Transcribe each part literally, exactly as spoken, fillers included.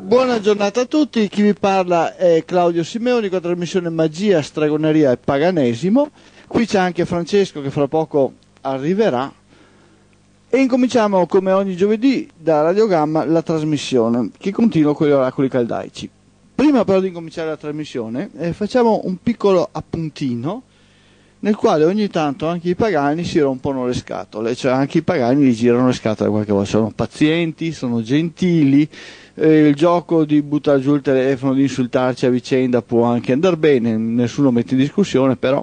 Buona giornata a tutti, chi vi parla è Claudio Simeoni con la trasmissione Magia, Stregoneria e Paganesimo. Qui c'è anche Francesco che fra poco arriverà e incominciamo come ogni giovedì da Radio Gamma la trasmissione che continua con gli oracoli caldaici. Prima però di incominciare la trasmissione eh, facciamo un piccolo appuntino nel quale ogni tanto anche i pagani si rompono le scatole, cioè anche i pagani gli girano le scatole qualche volta, sono pazienti, sono gentili, eh, il gioco di buttare giù il telefono, di insultarci a vicenda può anche andare bene, nessuno mette in discussione, però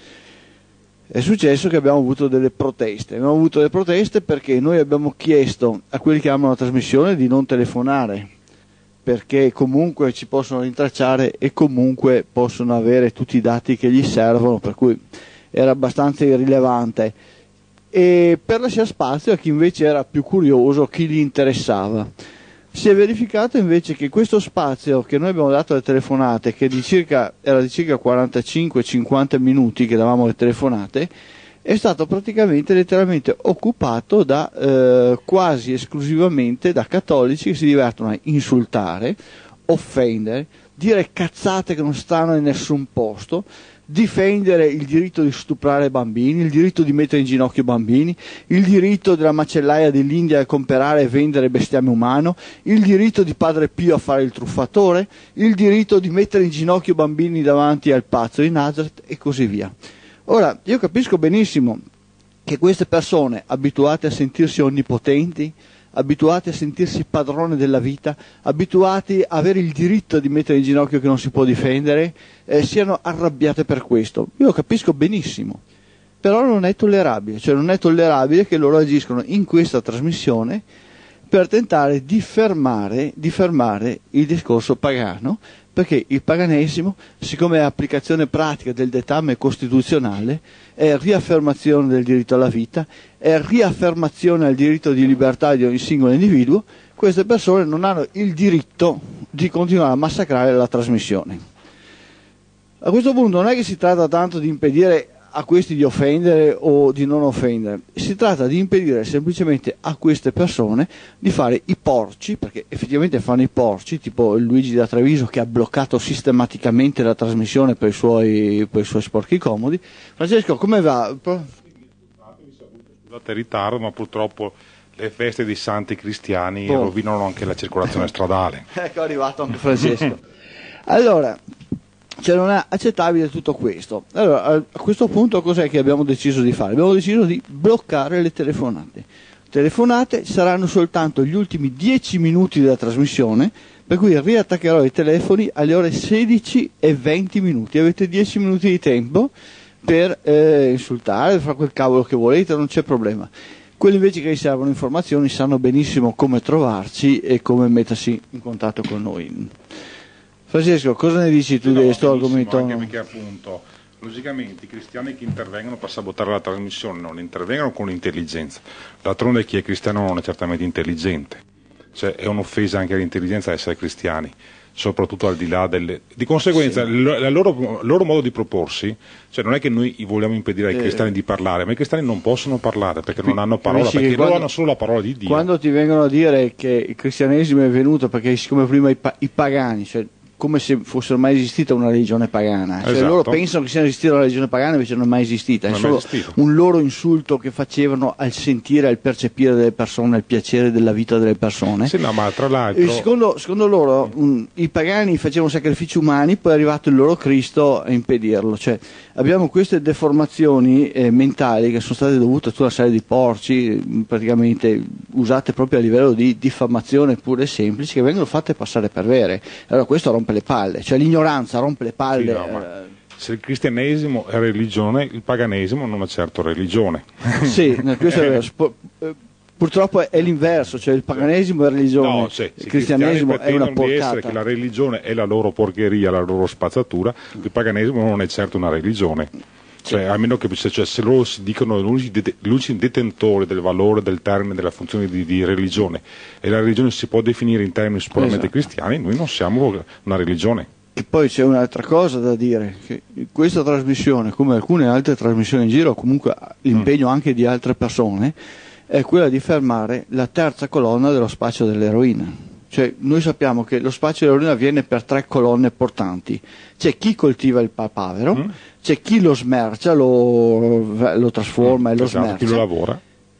è successo che abbiamo avuto delle proteste, abbiamo avuto delle proteste perché noi abbiamo chiesto a quelli che amano la trasmissione di non telefonare, perché comunque ci possono rintracciare e comunque possono avere tutti i dati che gli servono, per cui era abbastanza irrilevante, e per lasciare spazio a chi invece era più curioso, chi gli interessava. Si è verificato invece che questo spazio che noi abbiamo dato alle telefonate, che di circa, era di circa quarantacinque cinquanta minuti che davamo alle telefonate, è stato praticamente letteralmente occupato da eh, quasi esclusivamente da cattolici che si divertono a insultare, offendere, dire cazzate che non stanno in nessun posto, difendere il diritto di stuprare bambini, il diritto di mettere in ginocchio i bambini, il diritto della macellaia dell'India a comprare e vendere bestiame umano, il diritto di Padre Pio a fare il truffatore, il diritto di mettere in ginocchio i bambini davanti al pazzo di Nazareth e così via. Ora, io capisco benissimo che queste persone, abituate a sentirsi onnipotenti, abituati a sentirsi padrone della vita, abituati a avere il diritto di mettere in ginocchio che non si può difendere, eh, siano arrabbiate per questo. Io lo capisco benissimo, però non è tollerabile, cioè non è tollerabile che loro agiscono in questa trasmissione per tentare di fermare, di fermare il discorso pagano, perché il paganesimo, siccome è applicazione pratica del dettame costituzionale, è riaffermazione del diritto alla vita, è riaffermazione del diritto di libertà di ogni singolo individuo, queste persone non hanno il diritto di continuare a massacrare la trasmissione. A questo punto non è che si tratta tanto di impedire a questi di offendere o di non offendere, si tratta di impedire semplicemente a queste persone di fare i porci, perché effettivamente fanno i porci, tipo il Luigi da Treviso che ha bloccato sistematicamente la trasmissione per i suoi, per i suoi sporchi comodi. Francesco, come va? Scusate il ritardo, ma purtroppo le feste dei santi cristiani oh. rovinano anche la circolazione stradale. Ecco, è arrivato anche Francesco. Allora, cioè non è accettabile tutto questo. Allora, a questo punto cos'è che abbiamo deciso di fare? Abbiamo deciso di bloccare le telefonate. Telefonate saranno soltanto gli ultimi dieci minuti della trasmissione, per cui riattaccherò i telefoni alle ore sedici e venti minuti. Avete dieci minuti di tempo per eh, insultare, per fare quel cavolo che volete, non c'è problema. Quelli invece che vi servono informazioni sanno benissimo come trovarci e come mettersi in contatto con noi. Francesco, cosa ne dici tu sì, di no, questo argomento? Anche perché appunto, logicamente, i cristiani che intervengono per sabotare la trasmissione non intervengono con l'intelligenza. D'altronde chi è cristiano non è certamente intelligente. Cioè è un'offesa anche all'intelligenza essere cristiani, soprattutto al di là delle... Di conseguenza, sì. il loro, loro modo di proporsi, cioè non è che noi vogliamo impedire ai eh. cristiani di parlare, ma i cristiani non possono parlare perché non hanno parola, perché loro quando, hanno solo la parola di Dio. Quando ti vengono a dire che il cristianesimo è venuto perché siccome prima i, pa- i pagani, cioè come se fosse mai esistita una religione pagana, cioè esatto. loro pensano che sia esistita una religione pagana invece non è mai esistita, non è solo esistito. Un loro insulto che facevano al sentire, al percepire delle persone, al piacere della vita delle persone. Sì, no, ma tra l'altro... secondo, secondo loro um, i pagani facevano sacrifici umani, poi è arrivato il loro Cristo a impedirlo, cioè abbiamo queste deformazioni eh, mentali che sono state dovute a tutta una serie di porci praticamente usate proprio a livello di diffamazione pure semplici che vengono fatte passare per vere. Allora questo rompe le palle, cioè l'ignoranza rompe le palle. Sì, no, ma se il cristianesimo è religione, il paganesimo non è certo religione. Sì, questo è vero. Purtroppo è l'inverso, cioè il paganesimo è religione, no, cioè, il cristianesimo è una porcata. Di essere che la religione è la loro porcheria, la loro spazzatura, il paganesimo non è certo una religione. Cioè, a meno che cioè, se loro si dicono l'unici detentori del valore del termine della funzione di, di religione e la religione si può definire in termini puramente esatto. cristiani, noi non siamo una religione. E poi c'è un'altra cosa da dire, che questa trasmissione, come alcune altre trasmissioni in giro, comunque l'impegno mm. anche di altre persone, è quella di fermare la terza colonna dello spaccio dell'eroina. Cioè, noi sappiamo che lo spaccio dell'eroina avviene per tre colonne portanti. C'è chi coltiva il papavero, mm. c'è chi lo smercia, lo, lo trasforma mm, e lo esatto, smercia. Chi lo lavora.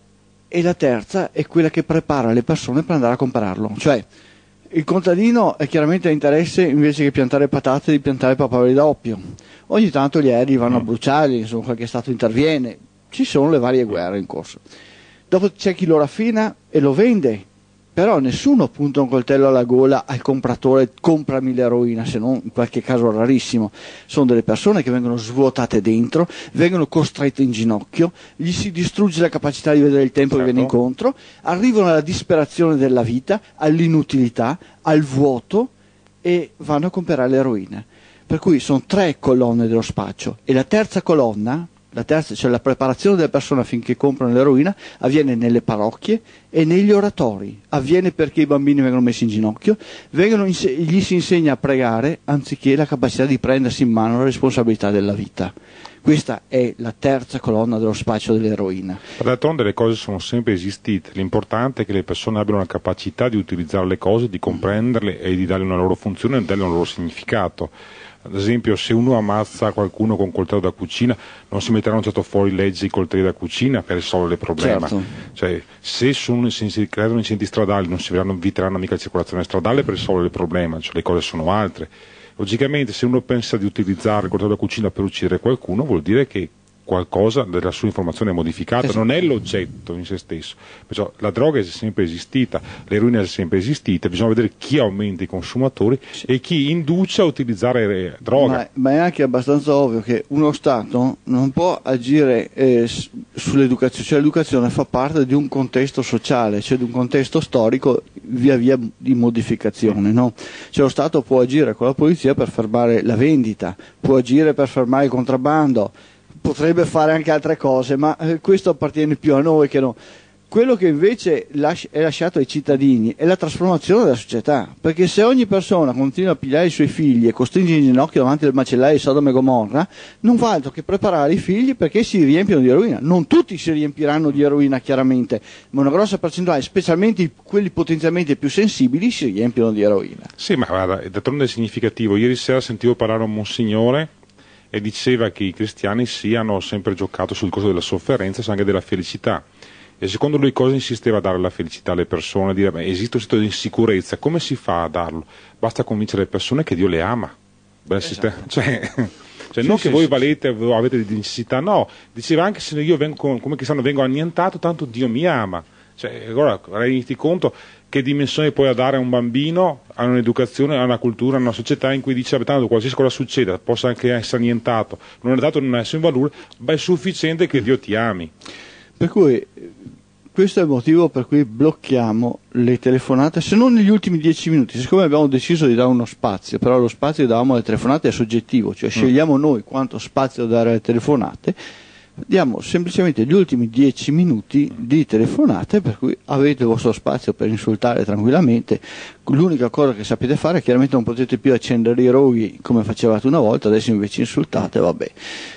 E la terza è quella che prepara le persone per andare a comprarlo. Cioè, il contadino è chiaramente a interesse, invece che piantare patate, di piantare papaveri da oppio. Ogni tanto gli aerei vanno mm. a bruciarli, insomma, qualche stato interviene. Ci sono le varie guerre in corso. Dopo c'è chi lo raffina e lo vende. Però nessuno punta un coltello alla gola al compratore, comprami l'eroina, se non in qualche caso rarissimo. Sono delle persone che vengono svuotate dentro, vengono costrette in ginocchio, gli si distrugge la capacità di vedere il tempo certo. che viene incontro, arrivano alla disperazione della vita, all'inutilità, al vuoto e vanno a comprare l'eroina. Per cui sono tre colonne dello spaccio e la terza colonna, la terza, cioè la preparazione della persona affinché comprano l'eroina, avviene nelle parrocchie e negli oratori, avviene perché i bambini vengono messi in ginocchio, vengono inse- gli si insegna a pregare anziché la capacità di prendersi in mano la responsabilità della vita. Questa è la terza colonna dello spaccio dell'eroina. D'altronde le cose sono sempre esistite, l'importante è che le persone abbiano la capacità di utilizzare le cose, di comprenderle e di darle una loro funzione e di darle un loro significato. Ad esempio, se uno ammazza qualcuno con un coltello da cucina, non si metteranno certo fuori leggi i coltelli da cucina per risolvere il problema. Certo. Cioè, se, sono, se si creano incidenti stradali, non si eviteranno mica la circolazione stradale per risolvere il problema, cioè le cose sono altre. Logicamente, se uno pensa di utilizzare il coltello da cucina per uccidere qualcuno, vuol dire che qualcosa della sua informazione è modificata, esatto. non è l'oggetto in se stesso. Perciò la droga è sempre esistita, l'eroina è sempre esistita, bisogna vedere chi aumenta i consumatori sì. e chi induce a utilizzare droga. Ma, ma è anche abbastanza ovvio che uno Stato non può agire eh, sull'educazione, cioè l'educazione fa parte di un contesto sociale, cioè di un contesto storico via via di modificazione, no? Cioè lo Stato può agire con la polizia per fermare la vendita, può agire per fermare il contrabbando, potrebbe fare anche altre cose, ma eh, questo appartiene più a noi che no. Quello che invece lasci- è lasciato ai cittadini è la trasformazione della società, perché se ogni persona continua a pigliare i suoi figli e costringe in ginocchio davanti al macellaio di Sodoma e Gomorra, non fa altro che preparare i figli perché si riempiono di eroina. Non tutti si riempiranno di eroina chiaramente, ma una grossa percentuale, specialmente quelli potenzialmente più sensibili, si riempiono di eroina. Sì, ma guarda, d'altronde è significativo. Ieri sera sentivo parlare a un monsignore e diceva che i cristiani sì hanno sempre giocato sul costo della sofferenza e anche della felicità. E secondo lui cosa insisteva a dare la felicità alle persone? A dire, beh, esiste un stato di insicurezza, come si fa a darlo? Basta convincere le persone che Dio le ama. Beh, esatto. Cioè, cioè sì, non sì, che voi sì, valete, sì. avete di necessità, no. Diceva anche se io vengo, come cristiano vengo annientato, tanto Dio mi ama. Cioè, allora renditi conto che dimensione puoi dare a un bambino, a un'educazione, a una cultura, a una società in cui dice tanto qualsiasi cosa succeda, possa anche essere annientato, non è dato non essere un valore, ma è sufficiente che Dio ti ami. Per cui questo è il motivo per cui blocchiamo le telefonate, se non negli ultimi dieci minuti, siccome abbiamo deciso di dare uno spazio, però lo spazio che davamo alle telefonate è soggettivo, cioè scegliamo noi quanto spazio dare alle telefonate, diamo semplicemente gli ultimi dieci minuti di telefonate, per cui avete il vostro spazio per insultare tranquillamente. L'unica cosa che sapete fare è chiaramente non potete più accendere i roghi come facevate una volta, adesso invece insultate, vabbè.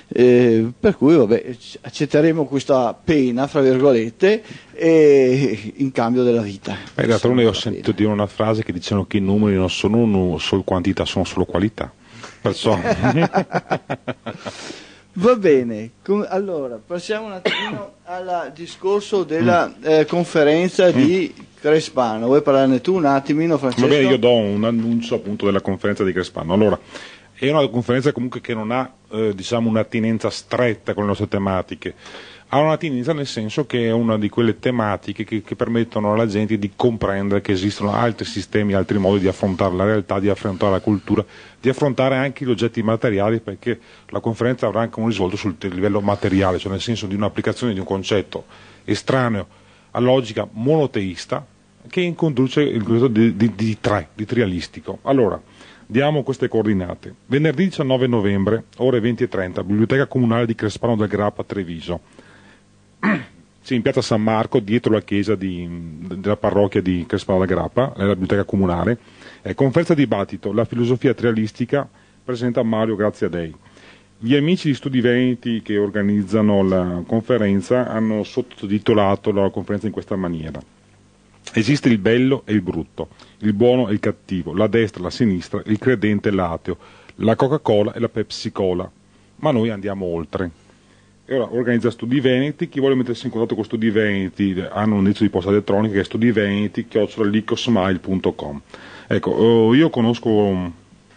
Eh, per cui vabbè, accetteremo questa pena, fra virgolette, e in cambio della vita. Eh, d'altronde ho sentito dire una frase che dicevano che i numeri non sono solo quantità, sono solo qualità. Perciò va bene, allora passiamo un attimino al discorso della eh, conferenza di Crespano. Vuoi parlarne tu un attimino, Francesco? Va bene, io do un annuncio appunto della conferenza di Crespano. Allora, è una conferenza comunque che non ha eh, diciamo un'attinenza stretta con le nostre tematiche, ha un'attinenza nel senso che è una di quelle tematiche che, che permettono alla gente di comprendere che esistono altri sistemi, altri modi di affrontare la realtà, di affrontare la cultura, di affrontare anche gli oggetti materiali, perché la conferenza avrà anche un risvolto sul livello materiale, cioè nel senso di un'applicazione di un concetto estraneo a logica monoteista che introduce il concetto di, di, di tre, di trialistico. Allora, diamo queste coordinate. Venerdì diciannove novembre, ore venti e trenta, Biblioteca Comunale di Crespano del Grappa, Treviso. Sì, in piazza San Marco, dietro la chiesa di, della parrocchia di Crespano del Grappa, nella biblioteca comunale. Eh, conferenza dibattito, la filosofia trialistica, presenta Mario Graziadei. Gli amici di Studi Veneti che organizzano la conferenza hanno sottotitolato la conferenza in questa maniera. Esiste il bello e il brutto, il buono e il cattivo, la destra e la sinistra, il credente e l'ateo, la Coca-Cola e la Pepsi-Cola. Ma noi andiamo oltre. E ora organizza Studi Veneti. Chi vuole mettersi in contatto con Studi Veneti hanno un indirizzo di posta elettronica che è studiveneti chiocciola licosmile punto com. Ecco, io conosco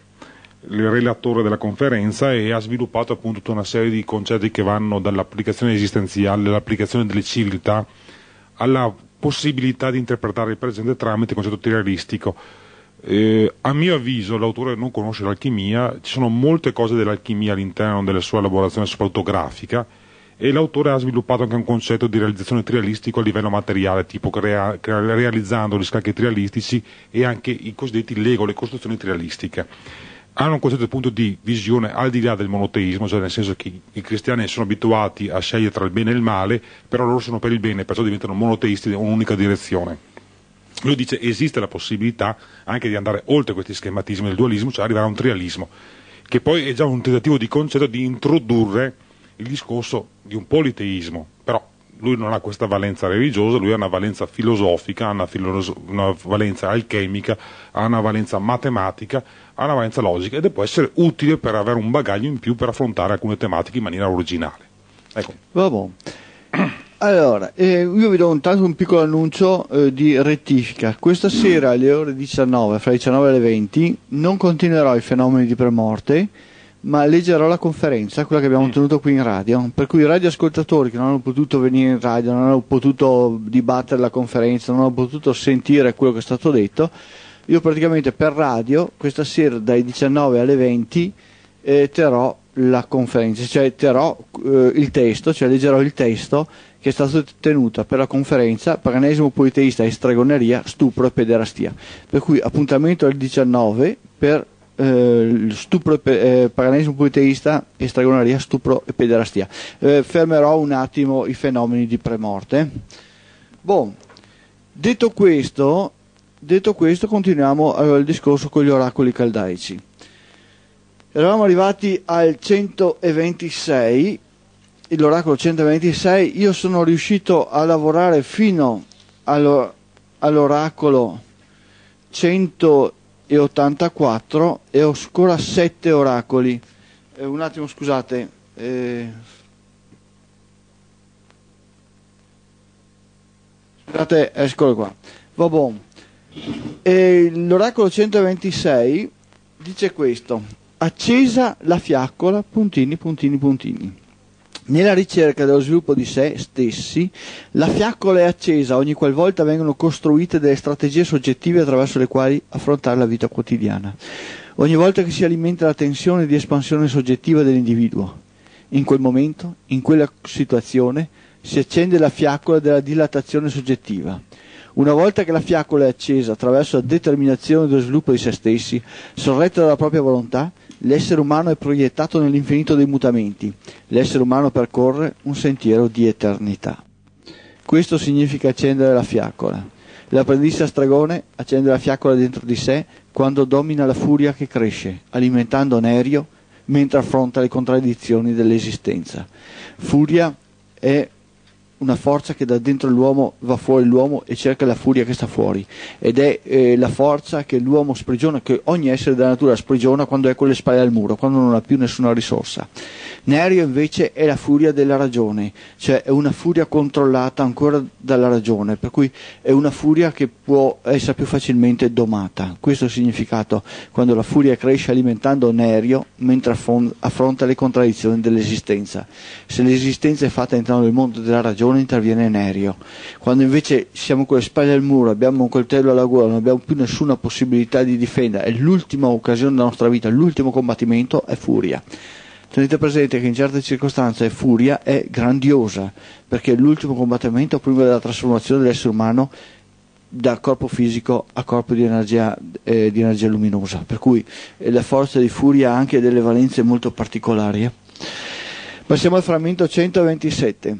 il relatore della conferenza e ha sviluppato appunto tutta una serie di concetti che vanno dall'applicazione esistenziale, all'applicazione delle civiltà, alla possibilità di interpretare il presente tramite il concetto trialistico. Eh, a mio avviso l'autore non conosce l'alchimia, ci sono molte cose dell'alchimia all'interno della sua elaborazione soprattutto grafica, e l'autore ha sviluppato anche un concetto di realizzazione trialistico a livello materiale, tipo crea, crea, realizzando gli scacchi trialistici e anche i cosiddetti Lego, le costruzioni trialistiche. Hanno un concetto appunto di visione al di là del monoteismo, cioè nel senso che i cristiani sono abituati a scegliere tra il bene e il male, però loro sono per il bene, perciò diventano monoteisti in un'unica direzione. Lui dice esiste la possibilità anche di andare oltre questi schematismi del dualismo, cioè arrivare a un trialismo, che poi è già un tentativo di concetto di introdurre il discorso di un politeismo, però lui non ha questa valenza religiosa, lui ha una valenza filosofica, ha una, filoso- una valenza alchemica, ha una valenza matematica, ha una valenza logica, ed può essere utile per avere un bagaglio in più per affrontare alcune tematiche in maniera originale. Ecco. Vabbè. Allora, eh, io vi do intanto un piccolo annuncio eh, di rettifica. Questa sera alle ore diciannove, fra le diciannove e le venti, non continuerò i fenomeni di premorte, ma leggerò la conferenza, quella che abbiamo tenuto qui in radio, per cui i radioascoltatori che non hanno potuto venire in radio, non hanno potuto dibattere la conferenza, non hanno potuto sentire quello che è stato detto, io praticamente per radio questa sera dai diciannove alle venti eh, terrò la conferenza, cioè terrò eh, il testo, cioè leggerò il testo che è stato tenuto per la conferenza Paganesimo politeista e stregoneria, stupro e pederastia, per cui appuntamento al diciannove per Eh, stupro, eh, paganesimo politeista e stregoneria, stupro e pederastia. Eh, fermerò un attimo i fenomeni di premorte. Bon, detto questo, detto questo continuiamo allora, il discorso con gli oracoli caldaici. Eravamo arrivati al centoventisei, l'oracolo centoventisei. Io sono riuscito a lavorare fino allo, all'oracolo cento e ottantaquattro e ho ancora sette oracoli. Eh, un attimo, scusate. Eh, scusate, eccolo qua. Vabbè. E l'oracolo centoventisei dice questo: accesa la fiaccola, puntini, puntini, puntini. Nella ricerca dello sviluppo di sé stessi, la fiaccola è accesa ogni qualvolta vengono costruite delle strategie soggettive attraverso le quali affrontare la vita quotidiana. Ogni volta che si alimenta la tensione di espansione soggettiva dell'individuo. In quel momento, in quella situazione, si accende la fiaccola della dilatazione soggettiva. Una volta che la fiaccola è accesa attraverso la determinazione dello sviluppo di se stessi, sorretta dalla propria volontà, l'essere umano è proiettato nell'infinito dei mutamenti. L'essere umano percorre un sentiero di eternità. Questo significa accendere la fiaccola. L'apprendista stregone accende la fiaccola dentro di sé quando domina la furia che cresce, alimentando Nerio mentre affronta le contraddizioni dell'esistenza. Furia è una forza che da dentro l'uomo va fuori l'uomo e cerca la furia che sta fuori, ed è eh, la forza che l'uomo sprigiona, che ogni essere della natura sprigiona quando è con le spalle al muro, quando non ha più nessuna risorsa. Nerio invece è la furia della ragione, cioè è una furia controllata ancora dalla ragione, per cui è una furia che può essere più facilmente domata. Questo è il significato quando la furia cresce alimentando Nerio mentre affronta le contraddizioni dell'esistenza. Se l'esistenza è fatta all'interno del mondo della ragione, interviene Nerio. Quando invece siamo con le spalle al muro, abbiamo un coltello alla gola, non abbiamo più nessuna possibilità di difendere, è l'ultima occasione della nostra vita, l'ultimo combattimento, è furia. Tenete presente che in certe circostanze furia è grandiosa, perché è l'ultimo combattimento prima della trasformazione dell'essere umano da corpo fisico a corpo di energia, eh, di energia luminosa, per cui eh, la forza di furia ha anche delle valenze molto particolari. Eh. Passiamo al frammento centoventisette.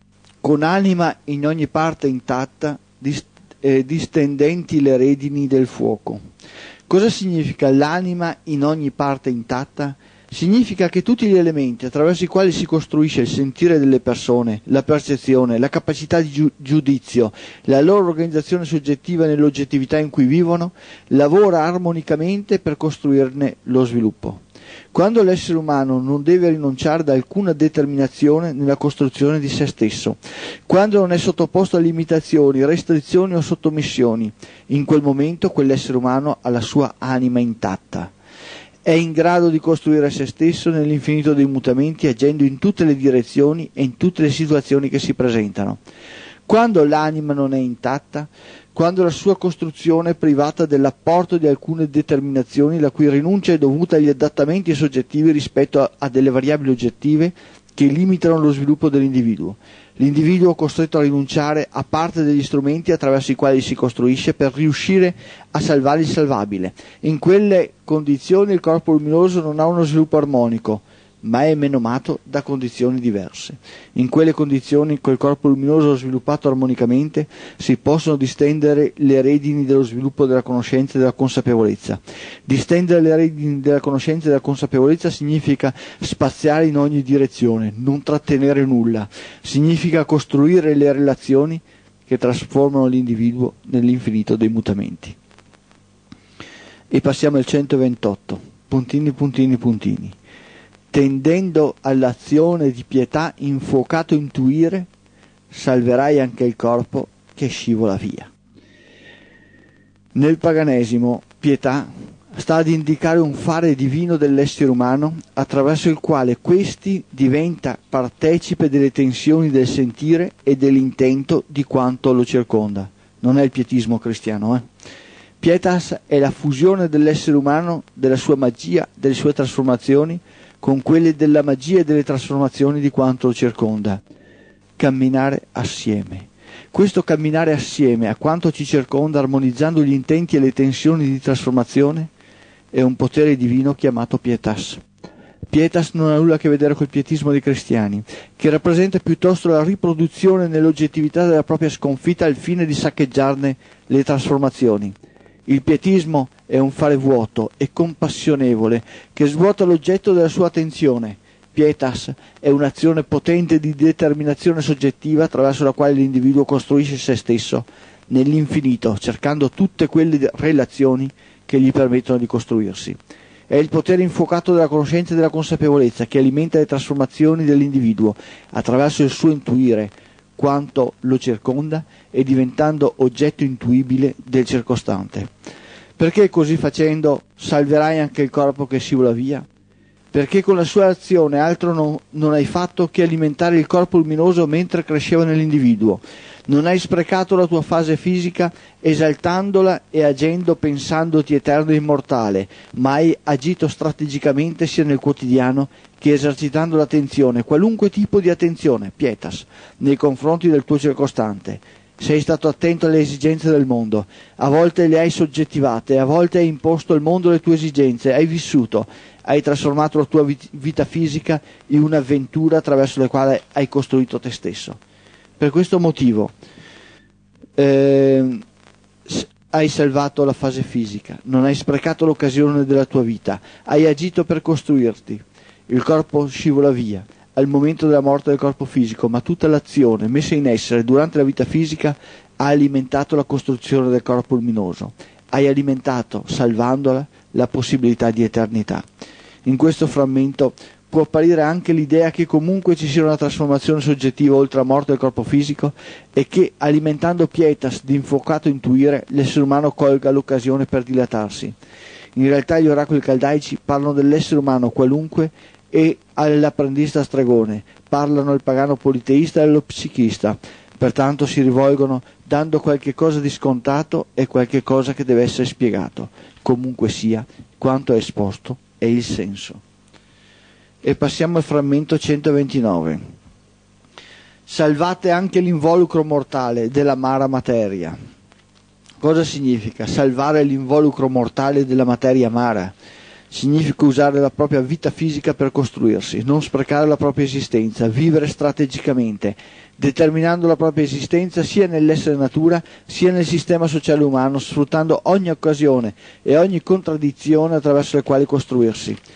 Con anima in ogni parte intatta, dist- eh, distendenti le redini del fuoco. Cosa significa l'anima in ogni parte intatta? Significa che tutti gli elementi attraverso i quali si costruisce il sentire delle persone, la percezione, la capacità di giu- giudizio, la loro organizzazione soggettiva nell'oggettività in cui vivono, lavora armonicamente per costruirne lo sviluppo. Quando l'essere umano non deve rinunciare ad alcuna determinazione nella costruzione di se stesso, quando non è sottoposto a limitazioni, restrizioni o sottomissioni, in quel momento quell'essere umano ha la sua anima intatta. È in grado di costruire se stesso nell'infinito dei mutamenti, agendo in tutte le direzioni e in tutte le situazioni che si presentano. Quando l'anima non è intatta, quando la sua costruzione è privata dell'apporto di alcune determinazioni, la cui rinuncia è dovuta agli adattamenti soggettivi rispetto a, a delle variabili oggettive che limitano lo sviluppo dell'individuo. L'individuo è costretto a rinunciare a parte degli strumenti attraverso i quali si costruisce per riuscire a salvare il salvabile. In quelle condizioni il corpo luminoso non ha uno sviluppo armonico, ma è menomato da condizioni diverse. In quelle condizioni, col corpo luminoso sviluppato armonicamente, si possono distendere le redini dello sviluppo della conoscenza e della consapevolezza. Distendere le redini della conoscenza e della consapevolezza significa spaziare in ogni direzione, non trattenere nulla. Significa costruire le relazioni che trasformano l'individuo nell'infinito dei mutamenti. E passiamo al centoventotto. Puntini, puntini, puntini. Tendendo all'azione di pietà infuocato intuire, salverai anche il corpo che scivola via. Nel paganesimo, pietà sta ad indicare un fare divino dell'essere umano attraverso il quale questi diventa partecipe delle tensioni del sentire e dell'intento di quanto lo circonda. Non è il pietismo cristiano, eh? Pietas è la fusione dell'essere umano, della sua magia, delle sue trasformazioni, con quelle della magia e delle trasformazioni di quanto lo circonda. Camminare assieme. Questo camminare assieme a quanto ci circonda, armonizzando gli intenti e le tensioni di trasformazione, è un potere divino chiamato pietas. Pietas non ha nulla a che vedere col pietismo dei cristiani, che rappresenta piuttosto la riproduzione nell'oggettività della propria sconfitta al fine di saccheggiarne le trasformazioni. Il pietismo è un fare vuoto e compassionevole che svuota l'oggetto della sua attenzione. Pietas è un'azione potente di determinazione soggettiva attraverso la quale l'individuo costruisce se stesso nell'infinito, cercando tutte quelle relazioni che gli permettono di costruirsi. È il potere infuocato della conoscenza e della consapevolezza che alimenta le trasformazioni dell'individuo attraverso il suo intuire quanto lo circonda e diventando oggetto intuibile del circostante. Perché così facendo salverai anche il corpo che scivola via? Perché con la sua azione altro non, non hai fatto che alimentare il corpo luminoso mentre cresceva nell'individuo. Non hai sprecato la tua fase fisica esaltandola e agendo pensandoti eterno e immortale, ma hai agito strategicamente sia nel quotidiano che esercitando l'attenzione, qualunque tipo di attenzione, pietas, nei confronti del tuo circostante. Sei stato attento alle esigenze del mondo, a volte le hai soggettivate, a volte hai imposto al mondo le tue esigenze, hai vissuto, hai trasformato la tua vita fisica in un'avventura attraverso la quale hai costruito te stesso. Per questo motivo eh, hai salvato la fase fisica, non hai sprecato l'occasione della tua vita, hai agito per costruirti. Il corpo scivola via al momento della morte del corpo fisico, ma tutta l'azione messa in essere durante la vita fisica ha alimentato la costruzione del corpo luminoso. Hai alimentato, salvandola, la possibilità di eternità. In questo frammento può apparire anche l'idea che comunque ci sia una trasformazione soggettiva oltre la morte del corpo fisico e che, alimentando pietas di infuocato intuire, l'essere umano colga l'occasione per dilatarsi. In realtà gli oracoli caldaici parlano dell'essere umano qualunque e all'apprendista stregone, parlano al pagano politeista e allo psichista, pertanto si rivolgono dando qualche cosa di scontato e qualche cosa che deve essere spiegato. Comunque sia, quanto è esposto è il senso. E passiamo al frammento centoventinove. Salvate anche l'involucro mortale dell'amara materia. Cosa significa salvare l'involucro mortale della materia amara? Significa usare la propria vita fisica per costruirsi, non sprecare la propria esistenza, vivere strategicamente, determinando la propria esistenza sia nell'essere natura sia nel sistema sociale umano, sfruttando ogni occasione e ogni contraddizione attraverso le quali costruirsi.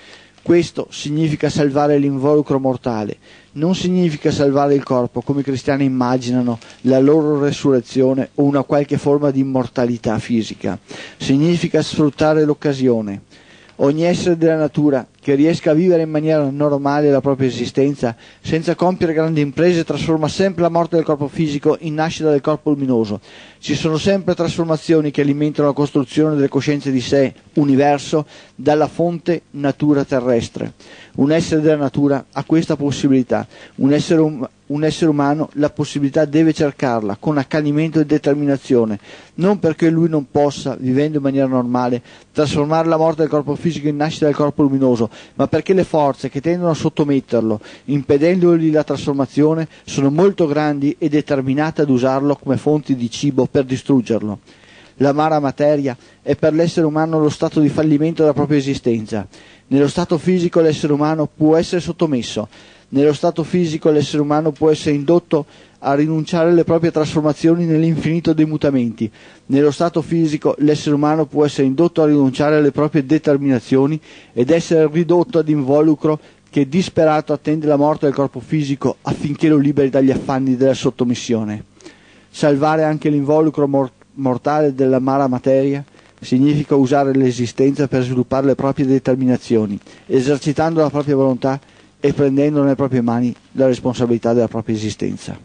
Questo significa salvare l'involucro mortale, non significa salvare il corpo come i cristiani immaginano la loro resurrezione o una qualche forma di immortalità fisica. Significa sfruttare l'occasione. Ogni essere della natura che riesca a vivere in maniera normale la propria esistenza, senza compiere grandi imprese, trasforma sempre la morte del corpo fisico in nascita del corpo luminoso. Ci sono sempre trasformazioni che alimentano la costruzione delle coscienze di sé, universo, dalla fonte natura terrestre. Un essere della natura ha questa possibilità, un essere, um- un essere umano la possibilità deve cercarla con accanimento e determinazione, non perché lui non possa, vivendo in maniera normale, trasformare la morte del corpo fisico in nascita del corpo luminoso, ma perché le forze che tendono a sottometterlo, impedendogli la trasformazione, sono molto grandi e determinate ad usarlo come fonti di cibo per distruggerlo. L'amara materia è per l'essere umano lo stato di fallimento della propria esistenza. Nello stato fisico l'essere umano può essere sottomesso, nello stato fisico l'essere umano può essere indotto a rinunciare alle proprie trasformazioni nell'infinito dei mutamenti. Nello stato fisico l'essere umano può essere indotto a rinunciare alle proprie determinazioni ed essere ridotto ad involucro che disperato attende la morte del corpo fisico affinché lo liberi dagli affanni della sottomissione. Salvare anche l'involucro mor- mortale dell'amara materia significa usare l'esistenza per sviluppare le proprie determinazioni, esercitando la propria volontà e prendendo nelle proprie mani la responsabilità della propria esistenza.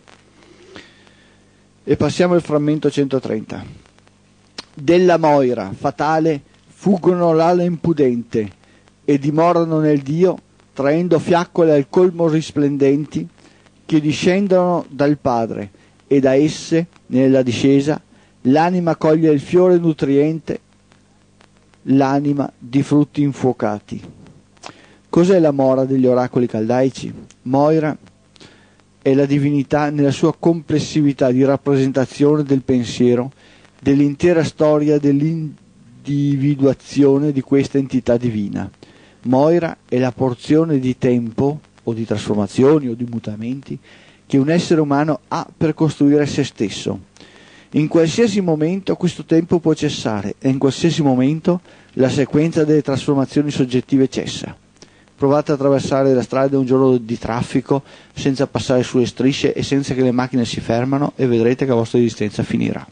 E passiamo al frammento centotrenta. Della Moira fatale fuggono l'ala impudente e dimorano nel Dio, traendo fiaccole al colmo risplendenti che discendono dal Padre, e da esse, nella discesa, l'anima coglie il fiore nutriente, l'anima di frutti infuocati. Cos'è la Mora degli oracoli caldaici? Moira è la divinità nella sua complessività di rappresentazione del pensiero, dell'intera storia dell'individuazione di questa entità divina. Moira è la porzione di tempo, o di trasformazioni, o di mutamenti, che un essere umano ha per costruire se stesso. In qualsiasi momento questo tempo può cessare e in qualsiasi momento la sequenza delle trasformazioni soggettive cessa. Provate a attraversare la strada un giorno di traffico senza passare sulle strisce e senza che le macchine si fermano e vedrete che la vostra esistenza finirà.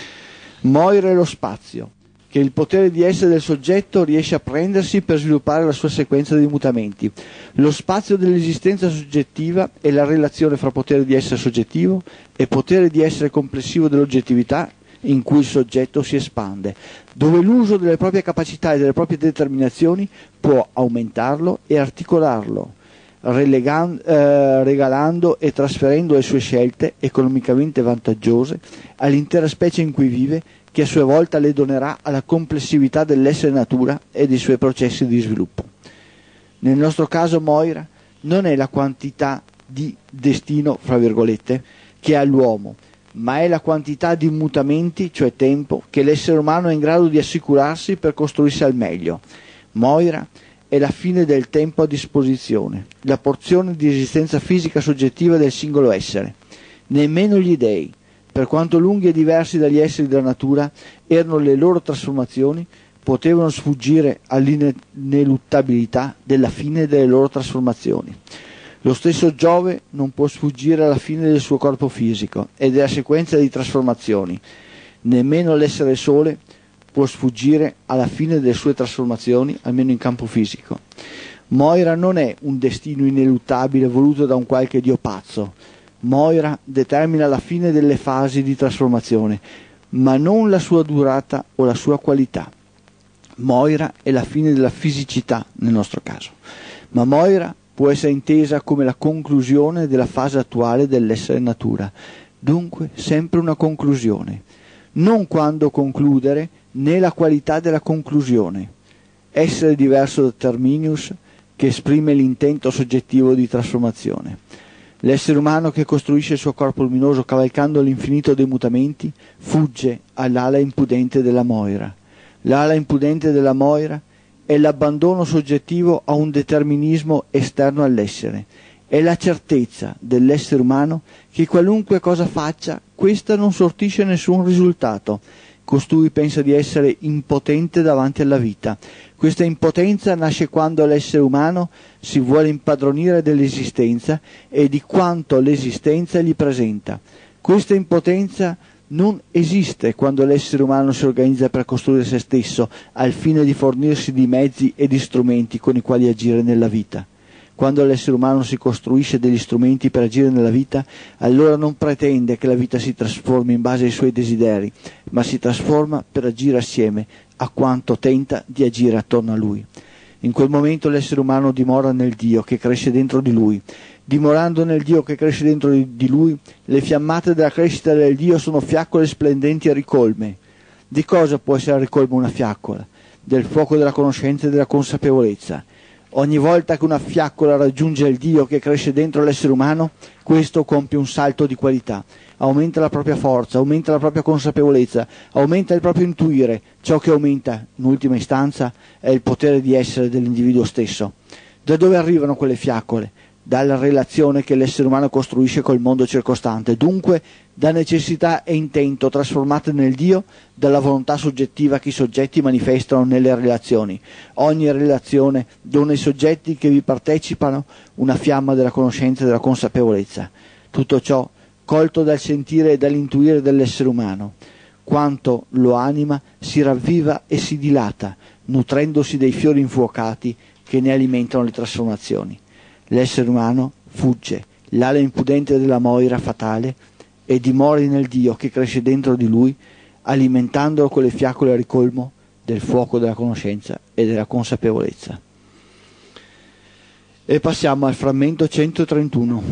Moira è lo spazio, che il potere di essere del soggetto riesce a prendersi per sviluppare la sua sequenza di mutamenti. Lo spazio dell'esistenza soggettiva è la relazione fra potere di essere soggettivo e potere di essere complessivo dell'oggettività in cui il soggetto si espande, dove l'uso delle proprie capacità e delle proprie determinazioni può aumentarlo e articolarlo, relegando, eh, regalando e trasferendo le sue scelte economicamente vantaggiose all'intera specie in cui vive, che a sua volta le donerà alla complessività dell'essere natura e dei suoi processi di sviluppo. Nel nostro caso Moira non è la quantità di destino, fra virgolette, che ha l'uomo, ma è la quantità di mutamenti, cioè tempo, che l'essere umano è in grado di assicurarsi per costruirsi al meglio. Moira è la fine del tempo a disposizione, la porzione di esistenza fisica soggettiva del singolo essere. Nemmeno gli dei, per quanto lunghi e diversi dagli esseri della natura erano le loro trasformazioni, potevano sfuggire all'ineluttabilità della fine delle loro trasformazioni. Lo stesso Giove non può sfuggire alla fine del suo corpo fisico e della sequenza di trasformazioni. Nemmeno l'essere Sole può sfuggire alla fine delle sue trasformazioni, almeno in campo fisico. Moira non è un destino ineluttabile voluto da un qualche dio pazzo. Moira determina la fine delle fasi di trasformazione, ma non la sua durata o la sua qualità. Moira è la fine della fisicità nel nostro caso, ma Moira può essere intesa come la conclusione della fase attuale dell'essere natura, dunque sempre una conclusione, non quando concludere né la qualità della conclusione. Essere diverso da Terminius, che esprime l'intento soggettivo di trasformazione. L'essere umano che costruisce il suo corpo luminoso cavalcando l'infinito dei mutamenti fugge all'ala impudente della Moira. L'ala impudente della Moira è l'abbandono soggettivo a un determinismo esterno all'essere. È la certezza dell'essere umano che qualunque cosa faccia, questa non sortisce nessun risultato, costui pensa di essere impotente davanti alla vita. Questa impotenza nasce quando l'essere umano si vuole impadronire dell'esistenza e di quanto l'esistenza gli presenta. Questa impotenza non esiste quando l'essere umano si organizza per costruire se stesso al fine di fornirsi di mezzi e di strumenti con i quali agire nella vita. Quando l'essere umano si costruisce degli strumenti per agire nella vita, allora non pretende che la vita si trasformi in base ai suoi desideri, ma si trasforma per agire assieme a quanto tenta di agire attorno a lui. In quel momento l'essere umano dimora nel Dio che cresce dentro di lui. Dimorando nel Dio che cresce dentro di lui, le fiammate della crescita del Dio sono fiaccole splendenti e ricolme. Di cosa può essere ricolma una fiaccola? Del fuoco della conoscenza e della consapevolezza. Ogni volta che una fiaccola raggiunge il Dio che cresce dentro l'essere umano, questo compie un salto di qualità, aumenta la propria forza, aumenta la propria consapevolezza, aumenta il proprio intuire. Ciò che aumenta, in ultima istanza, è il potere di essere dell'individuo stesso. Da dove arrivano quelle fiaccole? Dalla relazione che l'essere umano costruisce col mondo circostante, dunque da necessità e intento trasformate nel Dio, dalla volontà soggettiva che i soggetti manifestano nelle relazioni. Ogni relazione dona ai soggetti che vi partecipano una fiamma della conoscenza e della consapevolezza. Tutto ciò colto dal sentire e dall'intuire dell'essere umano. Quanto lo anima si ravviva e si dilata, nutrendosi dei fiori infuocati che ne alimentano le trasformazioni. L'essere umano fugge, l'ala impudente della moira fatale, e dimori nel Dio che cresce dentro di lui, alimentandolo con le fiaccole a ricolmo del fuoco della conoscenza e della consapevolezza. E passiamo al frammento centotrentuno.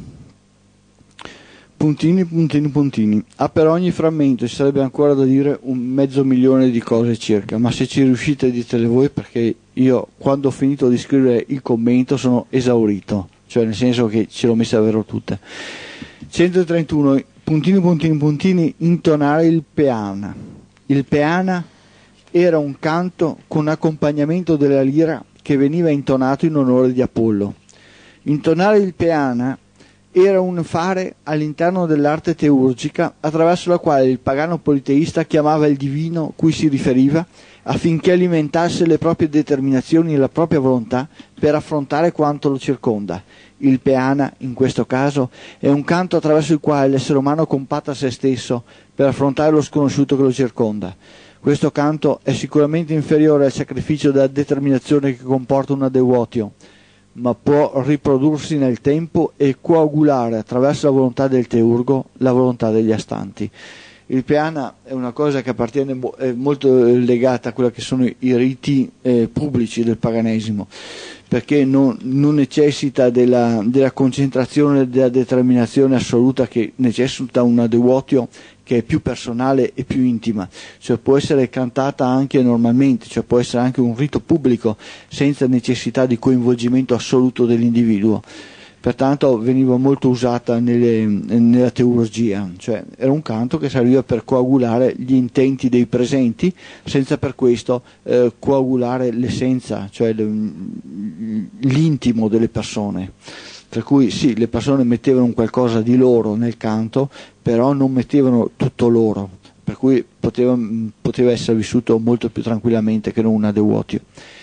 Puntini, puntini, puntini. Ah, per ogni frammento ci sarebbe ancora da dire un mezzo milione di cose circa, ma se ci riuscite ditele voi, perché io quando ho finito di scrivere il commento sono esaurito, cioè nel senso che ce l'ho messa davvero tutta. centotrentuno. Puntini, puntini, puntini. Intonare il peana. Il peana era un canto con accompagnamento della lira che veniva intonato in onore di Apollo. Intonare il peana era un fare all'interno dell'arte teurgica attraverso la quale il pagano politeista chiamava il divino cui si riferiva affinché alimentasse le proprie determinazioni e la propria volontà per affrontare quanto lo circonda. Il peana, in questo caso, è un canto attraverso il quale l'essere umano compatta se stesso per affrontare lo sconosciuto che lo circonda. Questo canto è sicuramente inferiore al sacrificio della determinazione che comporta una devotio, ma può riprodursi nel tempo e coagulare attraverso la volontà del teurgo la volontà degli astanti. Il peana è una cosa che appartiene, è molto legata a quelli che sono i riti eh, pubblici del paganesimo, perché non, non necessita della, della concentrazione e della determinazione assoluta che necessita una devotio che è più personale e più intima, cioè può essere cantata anche normalmente, cioè può essere anche un rito pubblico senza necessità di coinvolgimento assoluto dell'individuo. Pertanto veniva molto usata nelle, nella teurgia, cioè era un canto che serviva per coagulare gli intenti dei presenti senza per questo eh, coagulare l'essenza, cioè l'intimo delle persone. Per cui sì, le persone mettevano un qualcosa di loro nel canto, però non mettevano tutto loro, per cui poteva, poteva essere vissuto molto più tranquillamente che non una devotio.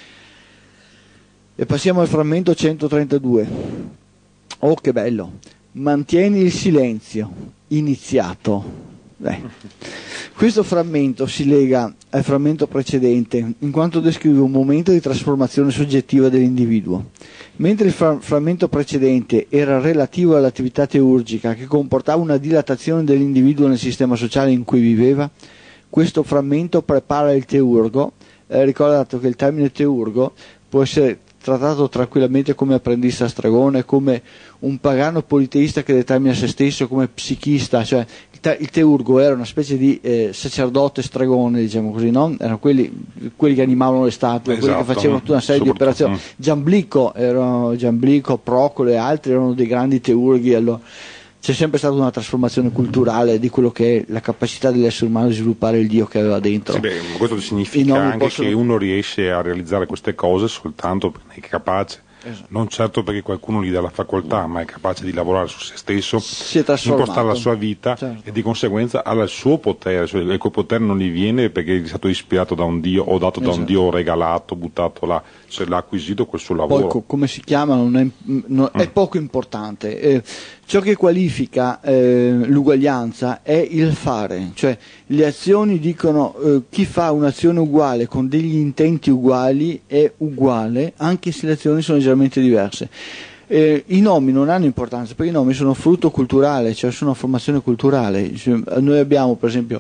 E passiamo al frammento centotrentadue. Oh, che bello! Mantieni il silenzio, iniziato. Beh. Questo frammento si lega al frammento precedente, in quanto descrive un momento di trasformazione soggettiva dell'individuo. Mentre il fra- frammento precedente era relativo all'attività teurgica, che comportava una dilatazione dell'individuo nel sistema sociale in cui viveva, questo frammento prepara il teurgo. Eh, ricordate che il termine teurgo può essere trattato tranquillamente come apprendista stregone, come un pagano politeista che determina se stesso, come psichista, cioè il, te- il teurgo era una specie di eh, sacerdote stregone, diciamo così, no? Erano quelli, quelli che animavano le statue, esatto, quelli che facevano tutta una serie di operazioni. Giamblico, erano, Giamblico, Procolo e altri erano dei grandi teurghi. Allora c'è sempre stata una trasformazione culturale di quello che è la capacità dell'essere umano di sviluppare il Dio che aveva dentro. Sì, beh, questo significa anche possono... che uno riesce a realizzare queste cose soltanto perché è capace esatto. Non certo perché qualcuno gli dà la facoltà, ma è capace di lavorare su se stesso, impostare la sua vita, certo. E di conseguenza ha il suo potere, cioè, e quel potere non gli viene perché è stato ispirato da un Dio o dato esatto. da un Dio, regalato, buttato là, cioè, l'ha acquisito col suo lavoro. Poi co- come si chiama non è, non, mm. è poco importante. Eh, ciò che qualifica eh, l'uguaglianza è il fare, cioè le azioni dicono eh, chi fa un'azione uguale con degli intenti uguali è uguale anche se le azioni sono leggermente diverse. Eh, I nomi non hanno importanza perché i nomi sono frutto culturale, cioè sono una formazione culturale. Noi abbiamo per esempio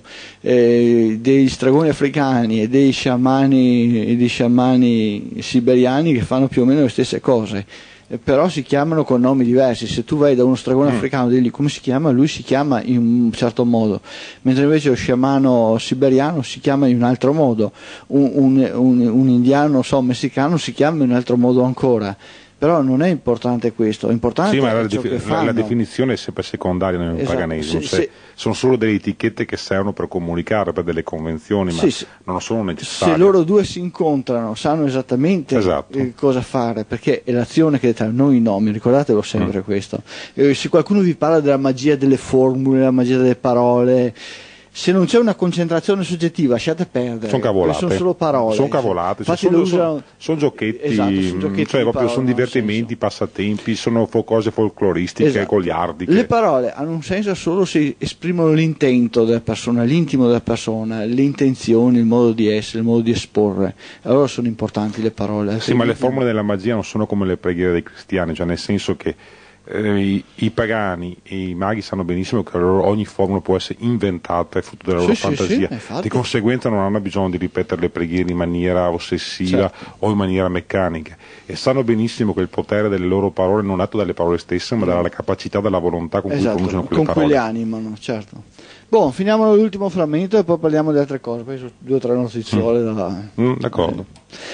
eh, dei stragoni africani e dei sciamani, e dei sciamani siberiani che fanno più o meno le stesse cose, eh, però si chiamano con nomi diversi. Se tu vai da uno stragone mm. africano e digli come si chiama, lui si chiama in un certo modo, mentre invece lo sciamano siberiano si chiama in un altro modo, un, un, un, un indiano so, messicano si chiama in un altro modo ancora. Però non è importante questo, è importante sì, ma la, ciò defi- che fanno. La definizione è sempre secondaria nel esatto. paganesimo, se, cioè, se, sono solo delle etichette che servono per comunicare, per delle convenzioni, ma sì, non sono necessarie. Se loro due si incontrano, sanno esattamente esatto. eh, cosa fare, perché è l'azione che determina, non i nomi, ricordatelo sempre mm. questo. Eh, se qualcuno vi parla della magia delle formule, della magia delle parole, se non c'è una concentrazione soggettiva, lasciate perdere. Sono cavolate. Sono solo parole. Sono cavolate. Cioè, sono, sono, sono giochetti, esatto, sono, giochetti cioè, proprio, sono divertimenti, passatempi, sono cose folcloristiche, esatto. goliardiche. Le parole hanno un senso solo se esprimono l'intento della persona, l'intimo della persona, le intenzioni, il modo di essere, il modo di esporre. Allora sono importanti le parole. Sì, ma le formule della magia non sono come le preghiere dei cristiani, cioè nel senso che Eh, i, i pagani e i maghi sanno benissimo che loro, ogni formula può essere inventata, è frutto della loro sì, fantasia, sì, sì, di conseguenza non hanno bisogno di ripetere le preghiere in maniera ossessiva certo. o in maniera meccanica, e sanno benissimo che il potere delle loro parole non è dato dalle parole stesse ma dalla capacità, dalla volontà con esatto, cui pronunciano quelle con parole. Con cui le animano, certo. Boh, finiamo l'ultimo frammento e poi parliamo di altre cose, perché sono due o tre notiziole mm. da... Mm, d'accordo.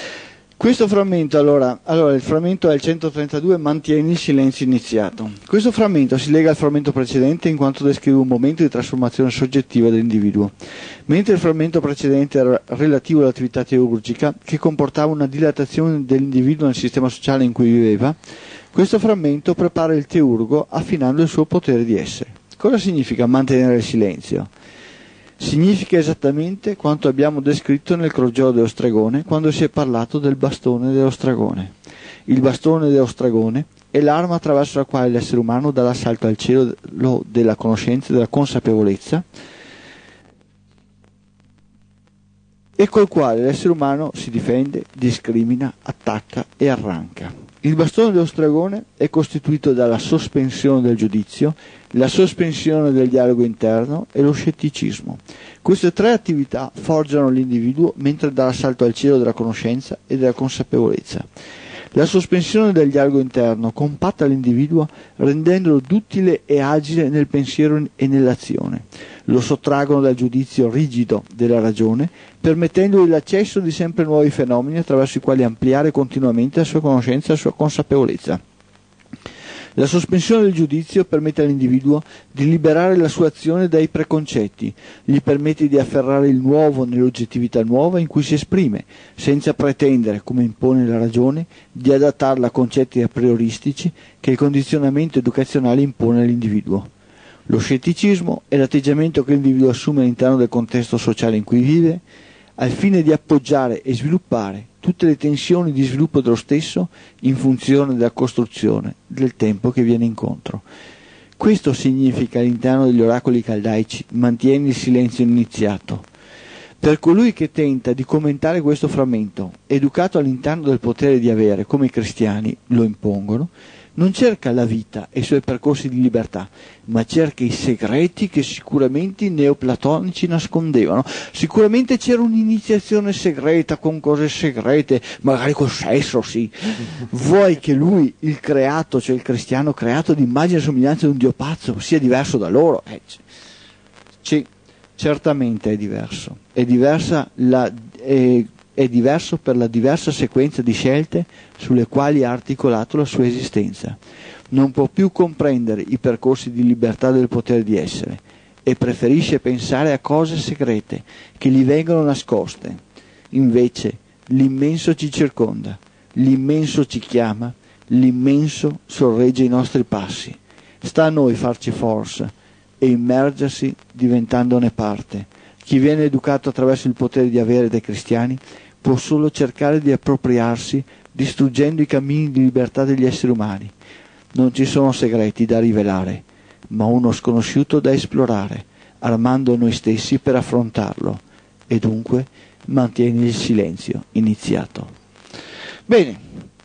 Questo frammento, allora, allora, il frammento è il centotrentadue, mantieni il silenzio iniziato. Questo frammento si lega al frammento precedente in quanto descrive un momento di trasformazione soggettiva dell'individuo, mentre il frammento precedente era relativo all'attività teurgica, che comportava una dilatazione dell'individuo nel sistema sociale in cui viveva. Questo frammento prepara il teurgo affinando il suo potere di essere. Cosa significa mantenere il silenzio? Significa esattamente quanto abbiamo descritto nel crogiolo dello stregone quando si è parlato del bastone dello stregone. Il bastone dello stregone è l'arma attraverso la quale l'essere umano dà l'assalto al cielo della conoscenza e della consapevolezza, e col quale l'essere umano si difende, discrimina, attacca e arranca. Il bastone dello stregone è costituito dalla sospensione del giudizio, la sospensione del dialogo interno e lo scetticismo. Queste tre attività forgiano l'individuo mentre dà l'assalto al cielo della conoscenza e della consapevolezza. La sospensione del dialogo interno compatta l'individuo rendendolo duttile e agile nel pensiero e nell'azione. Lo sottraggono dal giudizio rigido della ragione, permettendogli l'accesso di sempre nuovi fenomeni attraverso i quali ampliare continuamente la sua conoscenza e la sua consapevolezza. La sospensione del giudizio permette all'individuo di liberare la sua azione dai preconcetti, gli permette di afferrare il nuovo nell'oggettività nuova in cui si esprime, senza pretendere, come impone la ragione, di adattarla a concetti a prioristici che il condizionamento educazionale impone all'individuo. Lo scetticismo è l'atteggiamento che l'individuo assume all'interno del contesto sociale in cui vive, al fine di appoggiare e sviluppare tutte le tensioni di sviluppo dello stesso in funzione della costruzione del tempo che viene incontro. Questo significa all'interno degli oracoli caldaici: mantieni il silenzio iniziato. Per colui che tenta di commentare questo frammento, educato all'interno del potere di avere, come i cristiani lo impongono, non cerca la vita e i suoi percorsi di libertà, ma cerca i segreti che sicuramente i neoplatonici nascondevano. Sicuramente c'era un'iniziazione segreta con cose segrete, magari col sesso, sì. Vuoi che lui, il creato, cioè il cristiano creato d'immagine e somiglianza di un dio pazzo, sia diverso da loro? Eh, sì, certamente è diverso. È diversa la... È, è diverso per la diversa sequenza di scelte sulle quali ha articolato la sua esistenza. Non può più comprendere i percorsi di libertà del potere di essere e preferisce pensare a cose segrete che gli vengono nascoste. Invece l'immenso ci circonda, l'immenso ci chiama, L'immenso sorregge i nostri passi. Sta a noi farci forza e immergersi diventandone parte. Chi viene educato attraverso il potere di avere dai cristiani può solo cercare di appropriarsi, distruggendo i cammini di libertà degli esseri umani. Non ci sono segreti da rivelare, ma uno sconosciuto da esplorare, armando noi stessi per affrontarlo. E dunque mantieni il silenzio iniziato. Bene,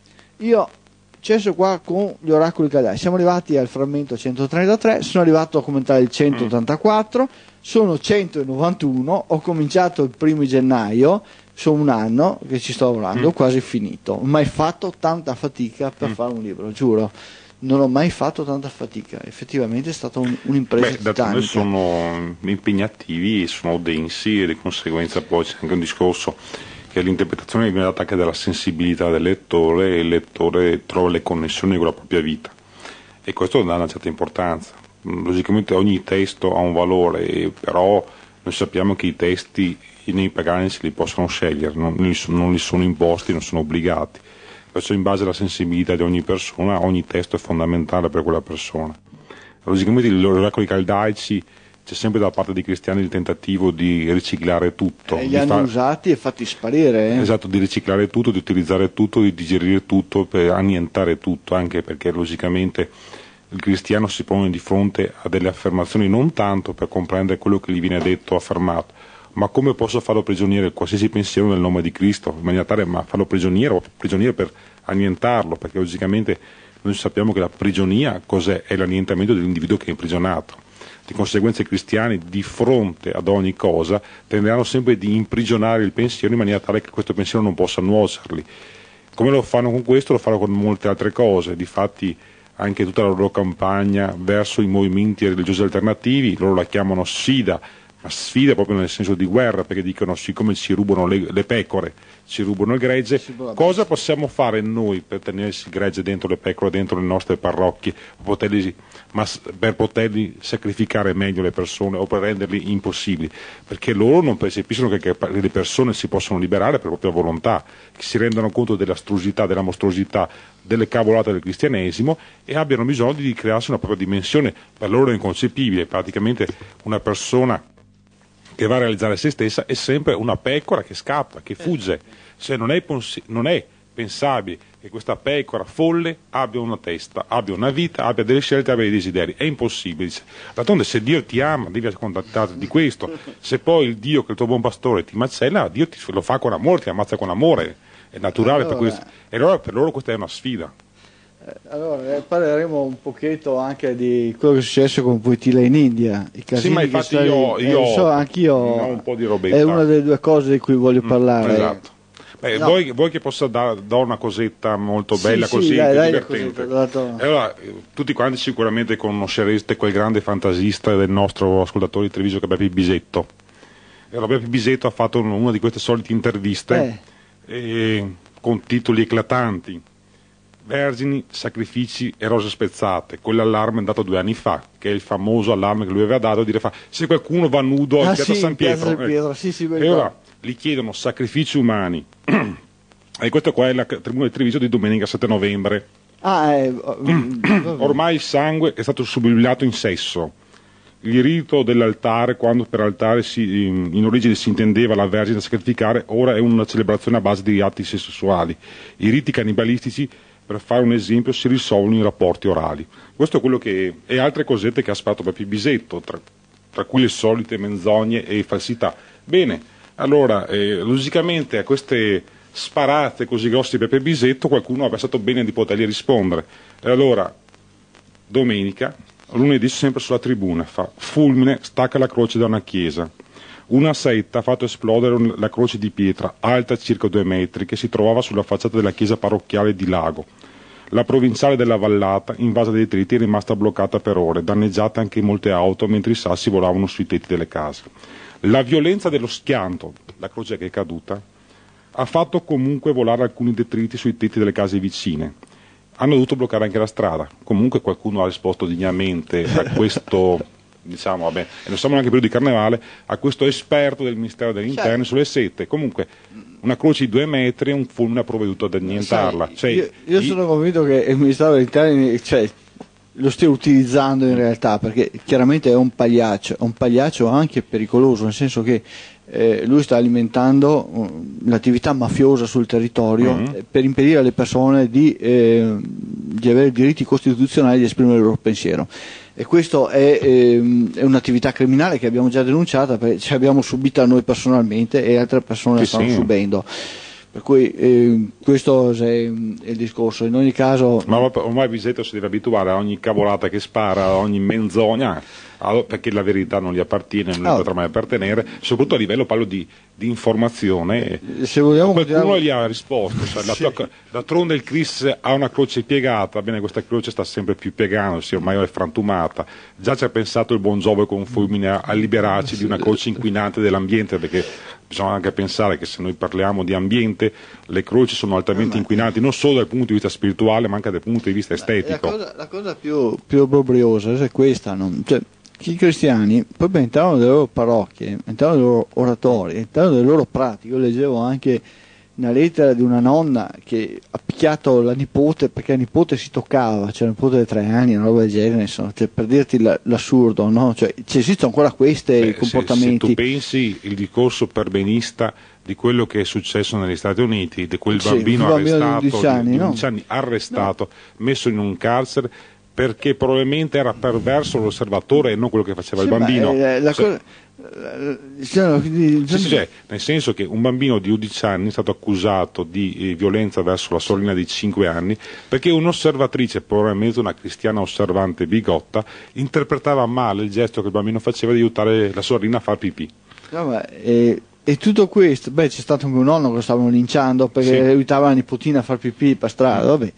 io cesso qua con gli oracoli caldei. Siamo arrivati al frammento centotrentatré, sono arrivato a commentare il centottantaquattro, sono centonovantuno, ho cominciato il primo di gennaio, sono un anno che ci sto lavorando, mm. quasi finito. Ho mai fatto tanta fatica per mm. fare un libro, giuro. Non ho mai fatto tanta fatica, effettivamente è stata un, un'impresa Beh, titanica. Sono impegnativi, sono densi e di conseguenza poi c'è anche un discorso che l'interpretazione viene data anche dalla sensibilità del lettore e il lettore trova le connessioni con la propria vita e questo dà una certa importanza. Logicamente ogni testo ha un valore, però noi sappiamo che i testi nei pagani se li possono scegliere, non li, non li sono imposti, non sono obbligati. Perciò in base alla sensibilità di ogni persona, ogni testo è fondamentale per quella persona. Logicamente gli oracoli caldaici c'è sempre da parte dei cristiani il tentativo di riciclare tutto. Eh, li di hanno far... usati e fatti sparire. Eh? Esatto, di riciclare tutto, di utilizzare tutto, di digerire tutto, per annientare tutto, anche perché logicamente il cristiano si pone di fronte a delle affermazioni non tanto per comprendere quello che gli viene detto o affermato, ma come posso farlo prigioniere qualsiasi pensiero nel nome di Cristo, in maniera tale ma farlo prigioniero, prigioniero per annientarlo, perché logicamente noi sappiamo che la prigionia cos'è? È l'annientamento dell'individuo che è imprigionato. Di conseguenza i cristiani di fronte ad ogni cosa tenderanno sempre di imprigionare il pensiero in maniera tale che questo pensiero non possa nuocerli. Come lo fanno con questo? Lo fanno con molte altre cose, difatti anche tutta la loro campagna verso i movimenti religiosi alternativi, loro la chiamano sfida, ma sfida proprio nel senso di guerra, perché dicono siccome ci rubano le, le pecore, ci rubano il gregge, cosa possiamo fare noi per tenersi il gregge dentro le pecore, dentro le nostre parrocchie, per poterli, ma per poterli sacrificare meglio le persone o per renderli impossibili? Perché loro non percepiscono che, che le persone si possono liberare per propria volontà, che si rendano conto dell'astrusità, della mostruosità, delle cavolate del cristianesimo e abbiano bisogno di crearsi una propria dimensione. Per loro è inconcepibile, praticamente una persona che va a realizzare se stessa è sempre una pecora che scappa, che fugge, cioè non è, non è pensabile che questa pecora folle abbia una testa, abbia una vita, abbia delle scelte, abbia dei desideri, è impossibile. D'altronde se Dio ti ama devi accontentarti di questo, se poi il Dio che è il tuo buon pastore ti macella, Dio ti, lo fa con amore, ti ammazza con amore, è naturale allora, per questo, e allora per loro questa è una sfida. Allora, parleremo un pochetto anche di quello che è successo con Wojtyla in India. I casini sì, ma infatti che io, io eh, so, anch'io ho un po' di robetta. È una delle due cose di cui voglio mm, parlare. Esatto. Beh, no. vuoi, vuoi che possa dare una cosetta molto bella, sì, così, sì, dai, dai, divertente? Cosetta, allora, tutti quanti sicuramente conoscereste quel grande fantasista del nostro ascoltatore di televiso che è Beppe Bisetto. E allora, Beppe Bisetto ha fatto una di queste solite interviste eh. e, con titoli eclatanti. Vergini, sacrifici e rose spezzate, quell'allarme dato due anni fa, che è il famoso allarme che lui aveva dato, dire fa, se qualcuno va nudo in ah, piazza sì, San Pietro, San Pietro. Eh. Sì, sì, e ora gli chiedono sacrifici umani e questa qua è la tribuna di televiso di domenica sette novembre. Ah, eh, ormai il sangue è stato sublimato in sesso. Il rito dell'altare, quando per altare si, in origine si intendeva la Vergine da sacrificare, ora è una celebrazione a base di atti sessuali. I riti cannibalistici, per fare un esempio, si risolvono in rapporti orali. Questo è quello che e altre cosette che ha sparato Beppe Bisetto, tra, tra cui le solite menzogne e falsità. Bene, allora, eh, logicamente a queste sparate così grosse di Beppe Bisetto qualcuno ha pensato bene di potergli rispondere. E allora, domenica, lunedì sempre sulla tribuna, fa fulmine, stacca la croce da una chiesa. Una setta ha fatto esplodere la croce di pietra, alta circa due metri, che si trovava sulla facciata della chiesa parrocchiale di Lago. La provinciale della Vallata, invasa dai detriti, è rimasta bloccata per ore, danneggiate anche molte auto mentre i sassi volavano sui tetti delle case. La violenza dello schianto, la croce che è caduta, ha fatto comunque volare alcuni detriti sui tetti delle case vicine. Hanno dovuto bloccare anche la strada. Comunque qualcuno ha risposto degnamente a questo diciamo, vabbè, e non siamo neanche più di carnevale, a questo esperto del Ministero degli Interni, certo, sulle sette. Comunque una croce di due metri e un fulmine ha provveduto ad annientarla. Cioè, io, io sono i... convinto che il Ministero degli Interni, cioè, lo stia utilizzando in realtà, perché chiaramente è un pagliaccio, è un pagliaccio anche pericoloso, nel senso che eh, lui sta alimentando uh, l'attività mafiosa sul territorio, mm-hmm, eh, per impedire alle persone di, eh, di avere diritti costituzionali di esprimere il loro pensiero. E questo è, eh, è un'attività criminale che abbiamo già denunciata, perché ci abbiamo subita noi personalmente e altre persone la stanno sì. subendo. Per cui eh, questo è il discorso. In ogni caso, ma ormai Bisetto si deve abituare a ogni cavolata che spara, a ogni menzogna, perché la verità non gli appartiene, non gli oh. potrà mai appartenere, soprattutto a livello, parlo di, di informazione. Se vogliamo qualcuno continuare... gli ha risposto, cioè, sì. la, d'altronde il Cris ha una croce piegata, bene, questa croce sta sempre più piegando, sì, ormai è frantumata. Già ci ha pensato il buon Giove con fulmine a, a liberarci sì. di una croce inquinante dell'ambiente, perché bisogna anche pensare che se noi parliamo di ambiente, le croci sono altamente inquinanti, non solo dal punto di vista spirituale, ma anche dal punto di vista estetico. La cosa, la cosa più, più obbrobriosa è questa, no? Cioè, i cristiani proprio all'interno delle loro parrocchie, all'interno dei loro oratori, all'interno delle loro pratiche, io leggevo anche una lettera di una nonna che ha picchiato la nipote perché la nipote si toccava, cioè la nipote di tre anni, una roba del genere, insomma, cioè, per dirti la, l'assurdo, no? Cioè, ci esistono ancora questi comportamenti. Se, se tu pensi il discorso perbenista di quello che è successo negli Stati Uniti, di quel bambino, sì, bambino arrestato, di undici anni, di undici no? anni arrestato, no. messo in un carcere perché probabilmente era perverso l'osservatore e non quello che faceva sì, il bambino. Eh, la cioè, cosa... Cioè, sì, sì, cioè, nel senso che un bambino di undici anni è stato accusato di eh, violenza verso la sorellina di cinque anni perché un'osservatrice, probabilmente una cristiana osservante bigotta, interpretava male il gesto che il bambino faceva di aiutare la sorellina a far pipì. No, ma, eh, e tutto questo, beh, c'è stato anche un nonno che lo stavano linciando perché sì. aiutava la nipotina a far pipì per strada, vabbè.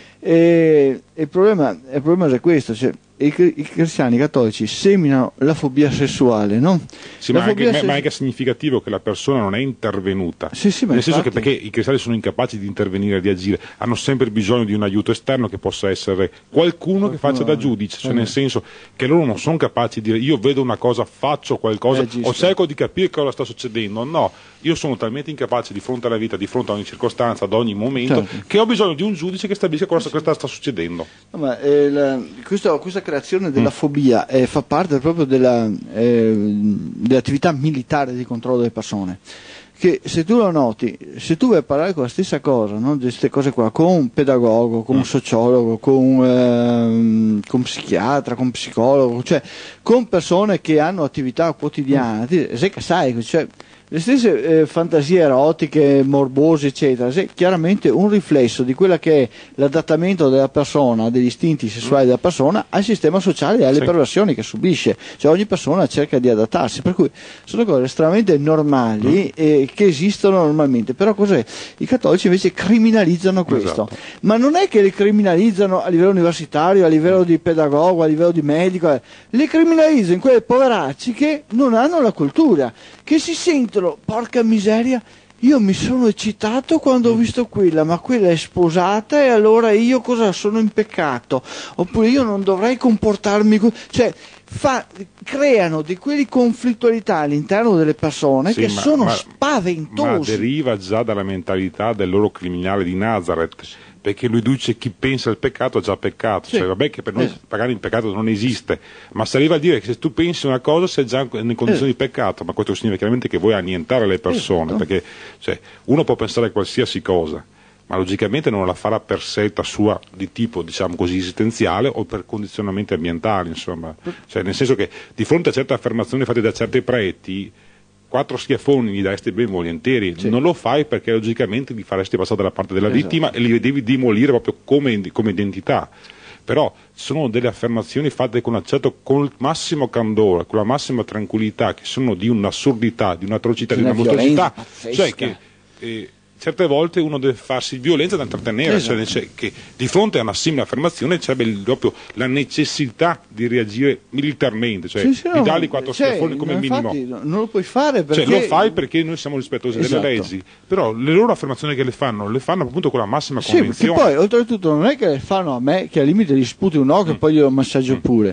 E, e il, problema, il problema è questo, cioè, i, i cristiani cattolici seminano la fobia sessuale, no? Sì, ma, anche, ses- ma è anche significativo che la persona non è intervenuta, sì, sì, nel infatti... senso che perché i cristiani sono incapaci di intervenire, di agire, hanno sempre bisogno di un aiuto esterno che possa essere qualcuno, qualcuno che faccia da giudice, cioè, nel senso che loro non sono capaci di dire io vedo una cosa, faccio qualcosa o cerco di capire cosa sta succedendo, no, io sono talmente incapace di fronte alla vita, di fronte a ogni circostanza, ad ogni momento, certo. che ho bisogno di un giudice che stabilisca cosa, cosa sta succedendo. No, ma, eh, la, questo, questa creazione della mm. fobia eh, fa parte proprio della, eh, dell'attività militare di controllo delle persone, che se tu lo noti, se tu vai a parlare con la stessa cosa, no, di queste cose qua, con un pedagogo, con mm. un sociologo, con un, eh, con un psichiatra, con un psicologo, cioè con persone che hanno attività quotidiane, mm. sai che sai, cioè, le stesse eh, fantasie erotiche, morbose, eccetera, è chiaramente un riflesso di quella che è l'adattamento della persona, degli istinti sessuali della persona al sistema sociale e alle sì. perversioni che subisce. Cioè ogni persona cerca di adattarsi, per cui sono cose estremamente normali mm. e che esistono normalmente. Però cos'è? I cattolici invece criminalizzano questo. Esatto. Ma non è che le criminalizzano a livello universitario, a livello di pedagogo, a livello di medico, eh. le criminalizzano in quelle poveracci che non hanno la cultura, che si sentono, porca miseria, io mi sono eccitato quando ho visto quella, ma quella è sposata e allora io cosa sono in peccato? Oppure io non dovrei comportarmi così, cioè fa, creano di quelle conflittualità all'interno delle persone sì, che ma, sono ma, spaventosi. Ma deriva già dalla mentalità del loro criminale di Nazareth, perché lui dice chi pensa al peccato ha già peccato, sì. cioè vabbè che per noi eh. pagare in peccato non esiste, ma si arriva a dire che se tu pensi una cosa sei già in condizione eh. di peccato, ma questo significa chiaramente che vuoi annientare le persone, eh. perché cioè, uno può pensare a qualsiasi cosa, ma logicamente non la farà per scelta sua di tipo, diciamo così, esistenziale o per condizionamenti ambientali, insomma, cioè, nel senso che di fronte a certe affermazioni fatte da certi preti, quattro schiaffoni gli daresti ben volentieri, sì. non lo fai perché logicamente li faresti passare dalla parte della esatto. vittima e li devi demolire proprio come, come identità. Però sono delle affermazioni fatte con, certo, con il massimo candore, con la massima tranquillità, che sono di un'assurdità, di un'atrocità, di una, di una mostruosità, cioè che eh, certe volte uno deve farsi violenza da intrattenere, esatto. cioè che di fronte a una simile affermazione c'è proprio la necessità di reagire militarmente, cioè sì, sì, di dargli quattro cioè, schiaffoni come minimo. Non lo puoi fare perché... Cioè, lo fai perché noi siamo rispettosi esatto. delle leggi, però le loro affermazioni che le fanno, le fanno appunto con la massima sì, convinzione. Perché poi oltretutto non è che le fanno a me che al limite gli sputi un occhio mm. e poi glielo massaggio mm. pure.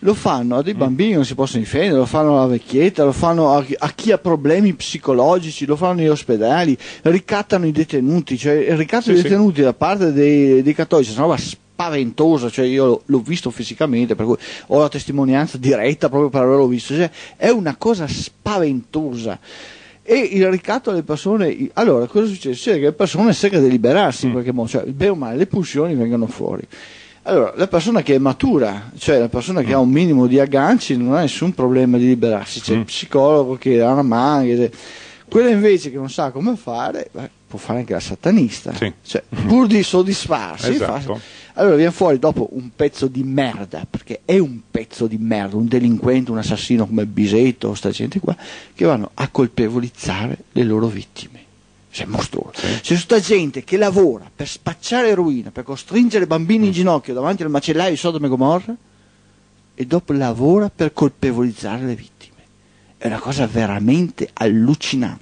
lo fanno a dei bambini che non si possono difendere, lo fanno alla vecchietta, lo fanno a, a chi ha problemi psicologici, lo fanno negli ospedali, ricattano i detenuti, cioè il ricatto sì, dei detenuti sì. da parte dei, dei cattolici è una roba spaventosa, cioè io l'ho visto fisicamente, per cui ho la testimonianza diretta proprio per averlo visto, cioè è una cosa spaventosa. E il ricatto alle persone, allora cosa succede? Succede che le persone cercano di liberarsi in qualche modo, cioè bene o male le pulsioni vengono fuori. Allora, la persona che è matura, cioè la persona che ha un minimo di agganci, non ha nessun problema di liberarsi, c'è il psicologo che ha una mano, quella invece che non sa come fare, beh, può fare anche la satanista, sì. Cioè, pur di soddisfarsi, esatto. fa... allora viene fuori dopo un pezzo di merda, perché è un pezzo di merda, un delinquente, un assassino come Bisetto, sta gente qua, che vanno a colpevolizzare le loro vittime. Cioè, mostruoso. Sì. C'è tutta gente che lavora per spacciare eroina, per costringere bambini in ginocchio davanti al macellaio di Sodoma e Gomorra, e dopo lavora per colpevolizzare le vittime. È una cosa veramente allucinante.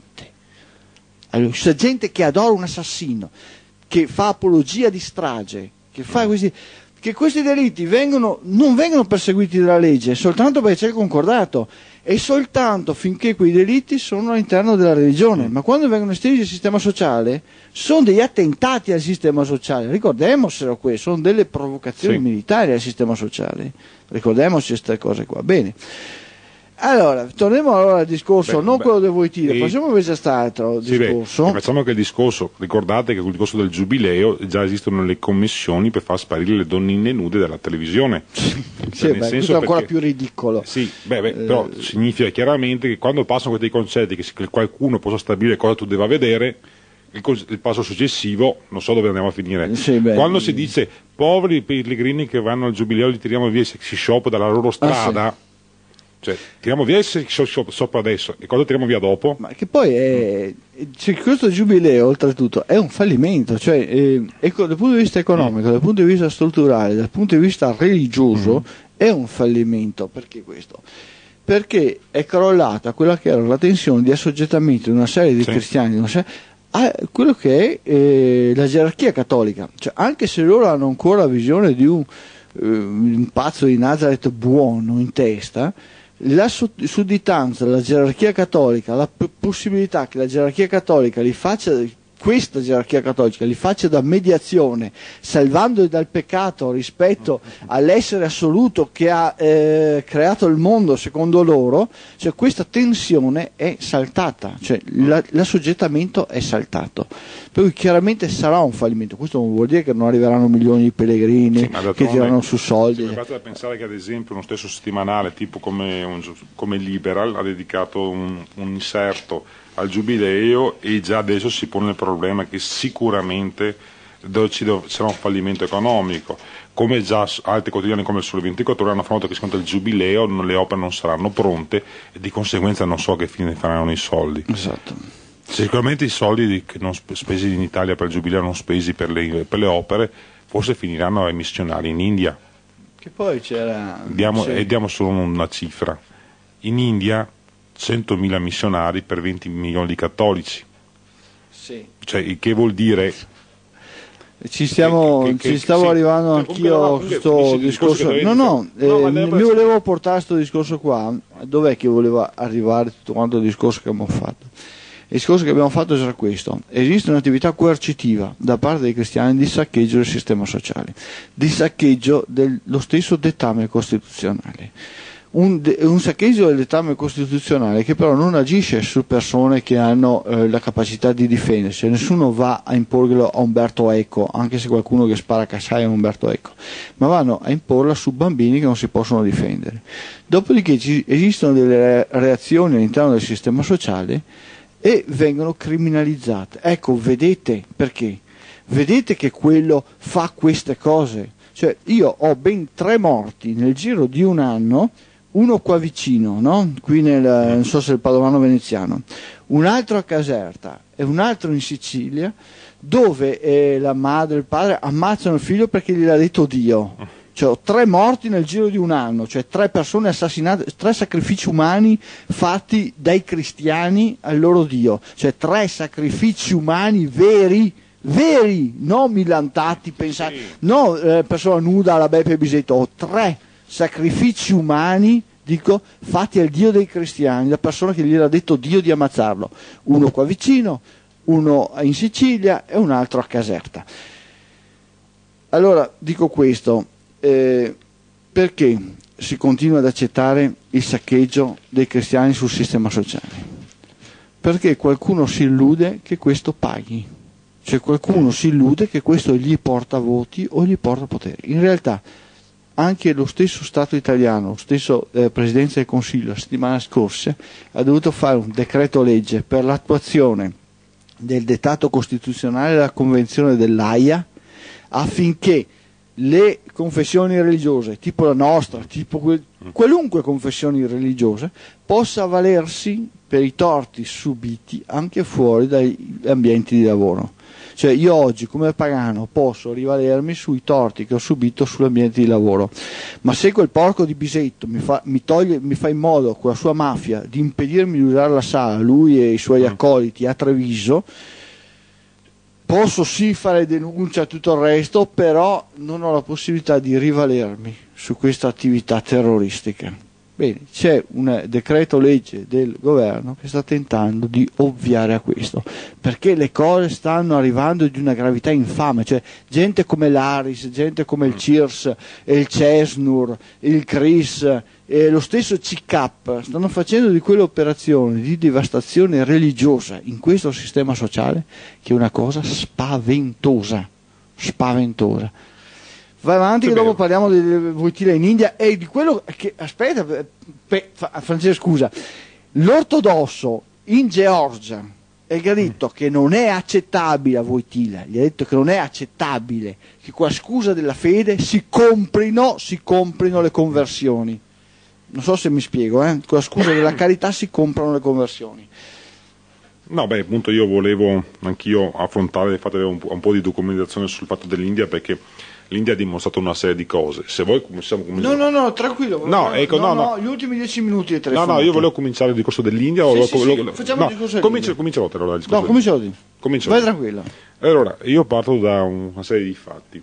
Allora, c'è gente che adora un assassino, che fa apologia di strage, che fa questi, che questi delitti vengono, non vengono perseguiti dalla legge soltanto perché c'è il concordato, e soltanto finché quei delitti sono all'interno della religione, ma quando vengono estesi al sistema sociale sono degli attentati al sistema sociale, ricordiamocelo questo, sono delle provocazioni sì. militari al sistema sociale, ricordiamoci queste cose qua. Bene, allora torniamo allora al discorso, beh, non beh, quello del Voitile, e... passiamo invece a quest'altro sì, discorso. Beh, facciamo che il discorso, ricordate che con il discorso del giubileo già esistono le commissioni per far sparire le donnine nude dalla televisione. Sì, cioè, beh, questo è ancora perché, più ridicolo. Sì, beh, beh, eh, però significa chiaramente che quando passano questi concetti che, che qualcuno possa stabilire cosa tu debba vedere, il, il passo successivo non so dove andiamo a finire. Sì, beh, quando si dice poveri pellegrini che vanno al giubileo li tiriamo via i sexy shop dalla loro strada, ah, sì. Cioè, tiriamo via il sexy shop sopra adesso e cosa tiriamo via dopo? Ma che poi è, cioè, questo giubileo oltretutto è un fallimento, cioè eh, ecco, dal punto di vista economico, mm. dal punto di vista strutturale, dal punto di vista religioso mm. è un fallimento. Perché questo? Perché è crollata quella che era la tensione di assoggettamento di una serie di sì. cristiani, una serie, a quello che è eh, la gerarchia cattolica, cioè, anche se loro hanno ancora la visione di un, eh, un pazzo di Nazareth buono in testa, la sudditanza della gerarchia cattolica, la p- possibilità che la gerarchia cattolica li faccia, questa gerarchia cattolica li faccia da mediazione, salvandoli dal peccato rispetto all'essere assoluto che ha eh, creato il mondo secondo loro, cioè questa tensione è saltata, cioè la, l'assoggettamento è saltato. Per cui chiaramente sarà un fallimento. Questo non vuol dire che non arriveranno milioni di pellegrini sì, che tirano su soldi. Sì, basta pensare che ad esempio uno stesso settimanale tipo come, un, come Liberal ha dedicato un, un inserto al giubileo e già adesso si pone il problema che sicuramente ci sarà un fallimento economico, come già altri quotidiani come il Sole ventiquattro Ore hanno fatto che secondo il giubileo non, le opere non saranno pronte e di conseguenza non so che fine faranno i soldi. Esatto. Sicuramente i soldi che non spesi in Italia per il giubileo, non spesi per le, per le opere, forse finiranno ai missionari in India. Che poi c'era... Diamo, sì. E diamo solo una cifra. In India centomila missionari per venti milioni di cattolici. Sì. Cioè, il che vuol dire... Ci stiamo, che, che, ci stavo sì, arrivando anch'io a questo discorso. No, no, eh, no mi volevo portare questo discorso qua. Dov'è che volevo arrivare tutto quanto il discorso che abbiamo fatto? Il discorso che abbiamo fatto era questo: esiste un'attività coercitiva da parte dei cristiani di saccheggio del sistema sociale, di saccheggio dello stesso dettame costituzionale. Un, de, un saccheggio del dettame costituzionale che però non agisce su persone che hanno eh, la capacità di difendersi. Nessuno va a imporlo a Umberto Eco, anche se qualcuno che spara a Casciai è Umberto Eco, ma vanno a imporla su bambini che non si possono difendere. Dopodiché ci, esistono delle reazioni all'interno del sistema sociale e vengono criminalizzate. Ecco, vedete perché? Vedete che quello fa queste cose. Cioè, io ho ben tre morti nel giro di un anno, uno qua vicino, no? Qui nel, non so se è il Padovano veneziano, un altro a Caserta e un altro in Sicilia, dove eh, la madre e il padre ammazzano il figlio perché gliel'ha detto Dio. Cioè, ho tre morti nel giro di un anno, cioè tre persone assassinate, tre sacrifici umani fatti dai cristiani al loro Dio, cioè tre sacrifici umani veri, veri, non millantati, pensati, sì. no eh, persona nuda alla Beppe Bisetto, ho tre sacrifici umani, dico, fatti al Dio dei cristiani, la persona che gli era detto Dio di ammazzarlo, uno qua vicino, uno in Sicilia e un altro a Caserta. Allora dico questo, eh, perché si continua ad accettare il saccheggio dei cristiani sul sistema sociale? Perché qualcuno si illude che questo paghi, cioè qualcuno si illude che questo gli porta voti o gli porta potere. In realtà anche lo stesso Stato italiano, lo stesso eh, Presidenza del Consiglio, la settimana scorsa ha dovuto fare un decreto legge per l'attuazione del dettato costituzionale della Convenzione dell'Aia, affinché le confessioni religiose, tipo la nostra, tipo que- qualunque confessione religiosa, possa avvalersi per i torti subiti anche fuori dagli ambienti di lavoro. Cioè io oggi come pagano posso rivalermi sui torti che ho subito sull'ambiente di lavoro, ma se quel porco di Bisetto mi fa, mi toglie, mi fa in modo con la sua mafia di impedirmi di usare la sala, lui e i suoi accoliti a Treviso, posso sì fare denuncia e tutto il resto, però non ho la possibilità di rivalermi su questa attività terroristica. Bene, c'è un decreto legge del governo che sta tentando di ovviare a questo, perché le cose stanno arrivando di una gravità infame, cioè gente come l'Aris, gente come il C I R S, il Cesnur, il C R I S e lo stesso C I C A P stanno facendo di quelle operazioni di devastazione religiosa in questo sistema sociale che è una cosa spaventosa, spaventosa. Vai avanti che dopo parliamo di Wojtyla in India e di quello che, aspetta, pe, Francesco scusa, l'ortodosso in Georgia è detto che non è accettabile a Wojtyla, gli ha detto che non è accettabile che con la scusa della fede si comprino, si comprino le conversioni. Non so se mi spiego, eh? Con la scusa della carità si comprano le conversioni. No, beh, appunto io volevo anch'io affrontare, fate un, un po' di documentazione sul fatto dell'India, perché l'India ha dimostrato una serie di cose. Se voi cominciamo No, no, no, tranquillo. No, ecco, no, no, no, gli ultimi dieci minuti e tre. No, no, io volevo cominciare il discorso dell'India. Sì, o sì, lo, sì, lo, facciamo no, il discorso comincia, comincia allora il discorso. No, comincia oggi. Comincia Vai oggi. tranquillo. Allora, io parto da una serie di fatti.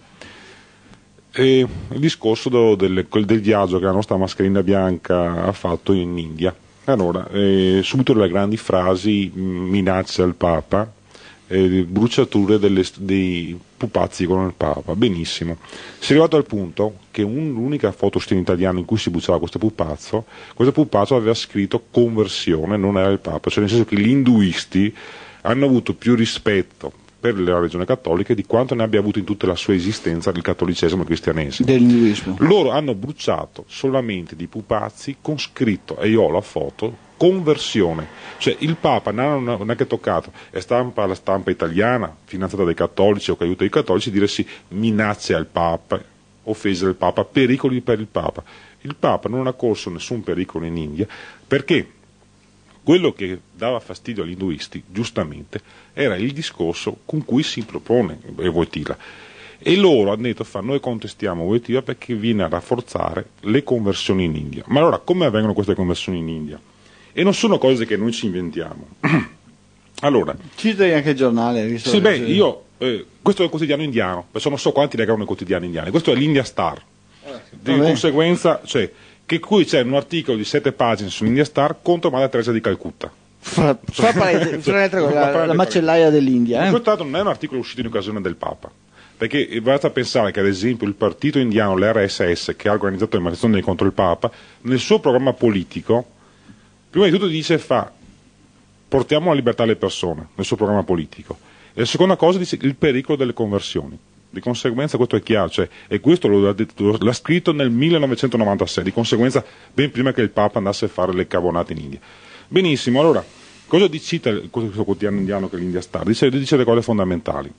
E il discorso do, del, del viaggio che la nostra mascherina bianca ha fatto in India. Allora, eh, subito le grandi frasi, minacce al Papa, eh, bruciature delle, dei pupazzi con il Papa. Benissimo. Si è arrivato al punto che un, l'unica foto in italiano in cui si bruciava questo pupazzo, questo pupazzo aveva scritto conversione, non era il Papa, cioè nel senso che gli induisti hanno avuto più rispetto per la religione cattolica di quanto ne abbia avuto in tutta la sua esistenza il cattolicesimo e il cristianesimo. Dell'induismo. Loro hanno bruciato solamente di pupazzi con scritto, e io ho la foto, conversione. Cioè il Papa non ha che toccato, è stampa la stampa italiana, finanziata dai cattolici o che aiuta i cattolici, dire sì, minacce al Papa, offese al Papa, pericoli per il Papa. Il Papa non ha corso nessun pericolo in India, perché quello che dava fastidio agli induisti, giustamente, era il discorso con cui si propone Wojtyla. E loro hanno detto, fa, noi contestiamo Wojtyla perché viene a rafforzare le conversioni in India. Ma allora, come avvengono queste conversioni in India? E non sono cose che noi ci inventiamo. Allora, citami anche il giornale. Sì, beh, io, eh, questo è il quotidiano indiano, perché non so quanti leggono i quotidiani indiani, questo è l'India Star. Eh, di vabbè. Conseguenza, cioè, che qui c'è un articolo di sette pagine sull'India Star contro Madre Teresa di Calcutta. Fra, fra parete, fra cioè, la, la, la macellaia dell'India. Eh? Questo non è un articolo uscito in occasione del Papa, perché basta pensare che ad esempio il partito indiano, l'R S S, che ha organizzato le manifestazioni contro il Papa, nel suo programma politico, prima di tutto dice fa, portiamo la libertà alle persone, nel suo programma politico, e la seconda cosa dice il pericolo delle conversioni. Di conseguenza questo è chiaro, cioè, e questo lo, lo, l'ha scritto nel millenovecentonovantasei, di conseguenza ben prima che il Papa andasse a fare le cavonate in India. Benissimo, allora, cosa cita questo quotidiano indiano che è l'India Star? Dice, dice delle cose fondamentali.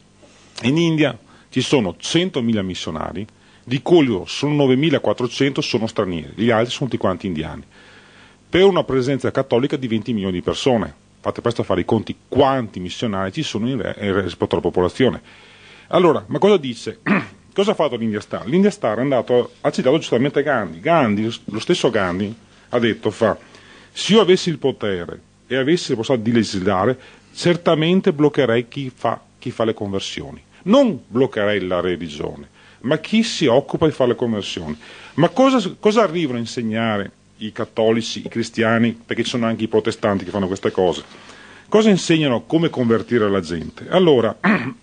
In India ci sono centomila missionari, di cui sono novemilaquattrocento sono stranieri, gli altri sono tutti quanti indiani, per una presenza cattolica di venti milioni di persone. Fate presto a fare i conti quanti missionari ci sono in re, rispetto alla popolazione. Allora, ma cosa dice? Cosa ha fatto l'India Star? L'India Star è andato, ha citato giustamente Gandhi. Gandhi, lo stesso Gandhi, ha detto, fa, se io avessi il potere e avessi la possibilità di legislare, certamente bloccherei chi fa, chi fa le conversioni. Non bloccherei la religione, ma chi si occupa di fare le conversioni? Ma cosa, cosa arrivano a insegnare i cattolici, i cristiani, perché ci sono anche i protestanti che fanno queste cose? Cosa insegnano come convertire la gente? Allora,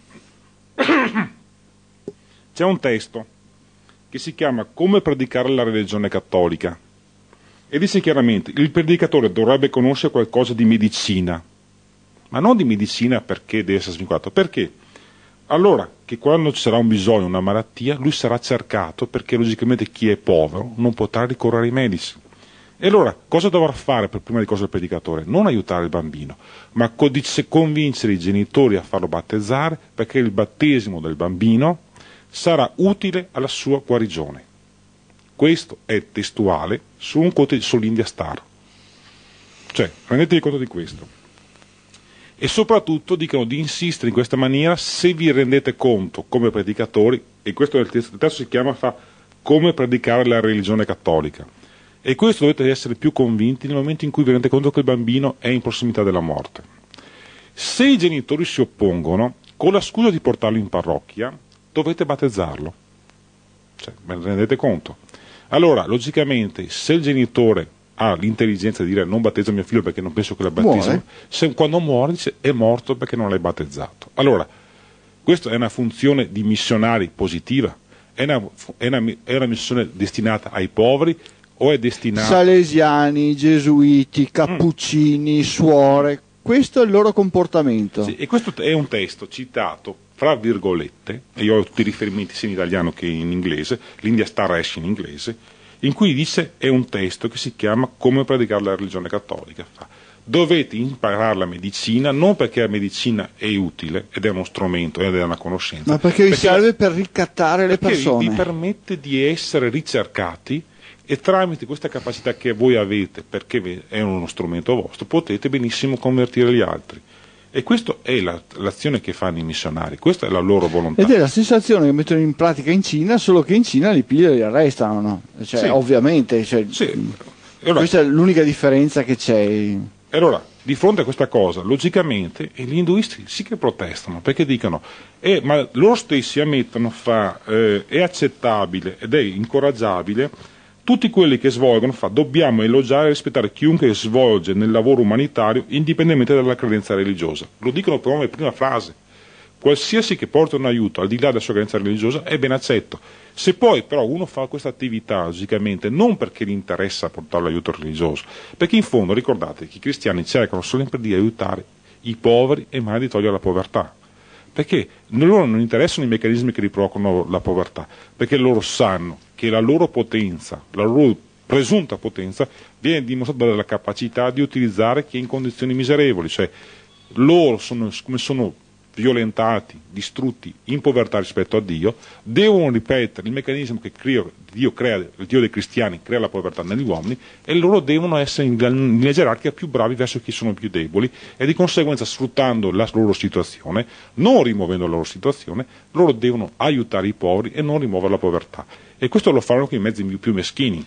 c'è un testo che si chiama Come predicare la religione cattolica e dice chiaramente il predicatore dovrebbe conoscere qualcosa di medicina, ma non di medicina perché deve essere svincolato, perché? Allora che quando ci sarà un bisogno, una malattia, lui sarà cercato perché logicamente chi è povero non potrà ricorrere ai medici. E allora cosa dovrà fare per prima di cosa il predicatore? Non aiutare il bambino, ma convincere i genitori a farlo battezzare perché il battesimo del bambino sarà utile alla sua guarigione. Questo è testuale su un conto sull'India Star. Cioè, rendetevi conto di questo. E soprattutto dicono di insistere in questa maniera se vi rendete conto come predicatori, e questo è il testo, il testo si chiama fa, Come predicare la religione cattolica. E questo dovete essere più convinti nel momento in cui vi rendete conto che il bambino è in prossimità della morte. Se i genitori si oppongono, con la scusa di portarlo in parrocchia, dovete battezzarlo. Cioè, ve ne rendete conto? Allora, logicamente, se il genitore ha l'intelligenza di dire non battezzo mio figlio perché non penso che la battesimo, se quando muore dice è morto perché non l'hai battezzato. Allora, questa è una funzione di missionari positiva? È una, è una, è una missione destinata ai poveri o è destinata... Salesiani, gesuiti, cappuccini, mm. suore, questo è il loro comportamento. Sì, e questo è un testo citato fra virgolette, e io ho tutti i riferimenti sia in italiano che in inglese, l'India Star esce in inglese, in cui dice, è un testo che si chiama Come predicare la religione cattolica. Dovete imparare la medicina, non perché la medicina è utile, ed è uno strumento, ed è una conoscenza. Ma perché vi perché serve per ricattare le persone. Vi permette di essere ricercati e tramite questa capacità che voi avete, perché è uno strumento vostro, potete benissimo convertire gli altri. E questa è la, l'azione che fanno i missionari, questa è la loro volontà. Ed è la stessa azione che mettono in pratica in Cina, solo che in Cina li pigliano e li arrestano, no? Cioè, sì. Ovviamente, cioè, sì. Allora, questa è l'unica differenza che c'è. E allora, di fronte a questa cosa, logicamente, gli induisti sì che protestano, perché dicono, eh, ma loro stessi ammettono, fa, eh, è accettabile ed è incoraggiabile tutti quelli che svolgono, fa, dobbiamo elogiare e rispettare chiunque svolge nel lavoro umanitario indipendentemente dalla credenza religiosa. Lo dicono come prima frase. Qualsiasi che porta un aiuto al di là della sua credenza religiosa è ben accetto. Se poi però uno fa questa attività logicamente non perché gli interessa portare l'aiuto religioso, perché in fondo ricordate che i cristiani cercano sempre di aiutare i poveri e mai di togliere la povertà. Perché loro non interessano i meccanismi che riprovocano la povertà, perché loro sanno che la loro potenza, la loro presunta potenza, viene dimostrata dalla capacità di utilizzare chi è in condizioni miserevoli, cioè loro sono, come sono violentati, distrutti, in povertà rispetto a Dio, devono ripetere il meccanismo che Dio crea, il Dio dei cristiani crea la povertà negli uomini, e loro devono essere in linea gerarchica più bravi verso chi sono più deboli, e di conseguenza sfruttando la loro situazione, non rimuovendo la loro situazione, loro devono aiutare i poveri e non rimuovere la povertà. E questo lo fanno con i mezzi più meschini.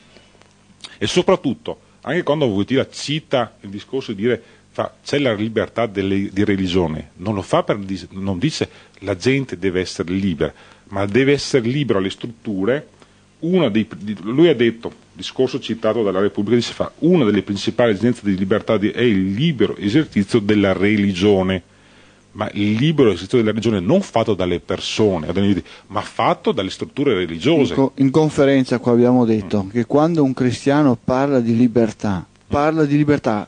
E soprattutto, anche quando Wojtyla cita il discorso di dire fa, c'è la libertà delle, di religione, non lo fa per, non dice la gente deve essere libera, ma deve essere libera le strutture. Una dei, lui ha detto, discorso citato dalla Repubblica, dice fa, una delle principali esigenze di libertà di, è il libero esercizio della religione, ma il libero esercizio della religione non fatto dalle persone, ma fatto dalle strutture religiose. In, co- in conferenza qua abbiamo detto mm. che quando un cristiano parla di libertà, parla di libertà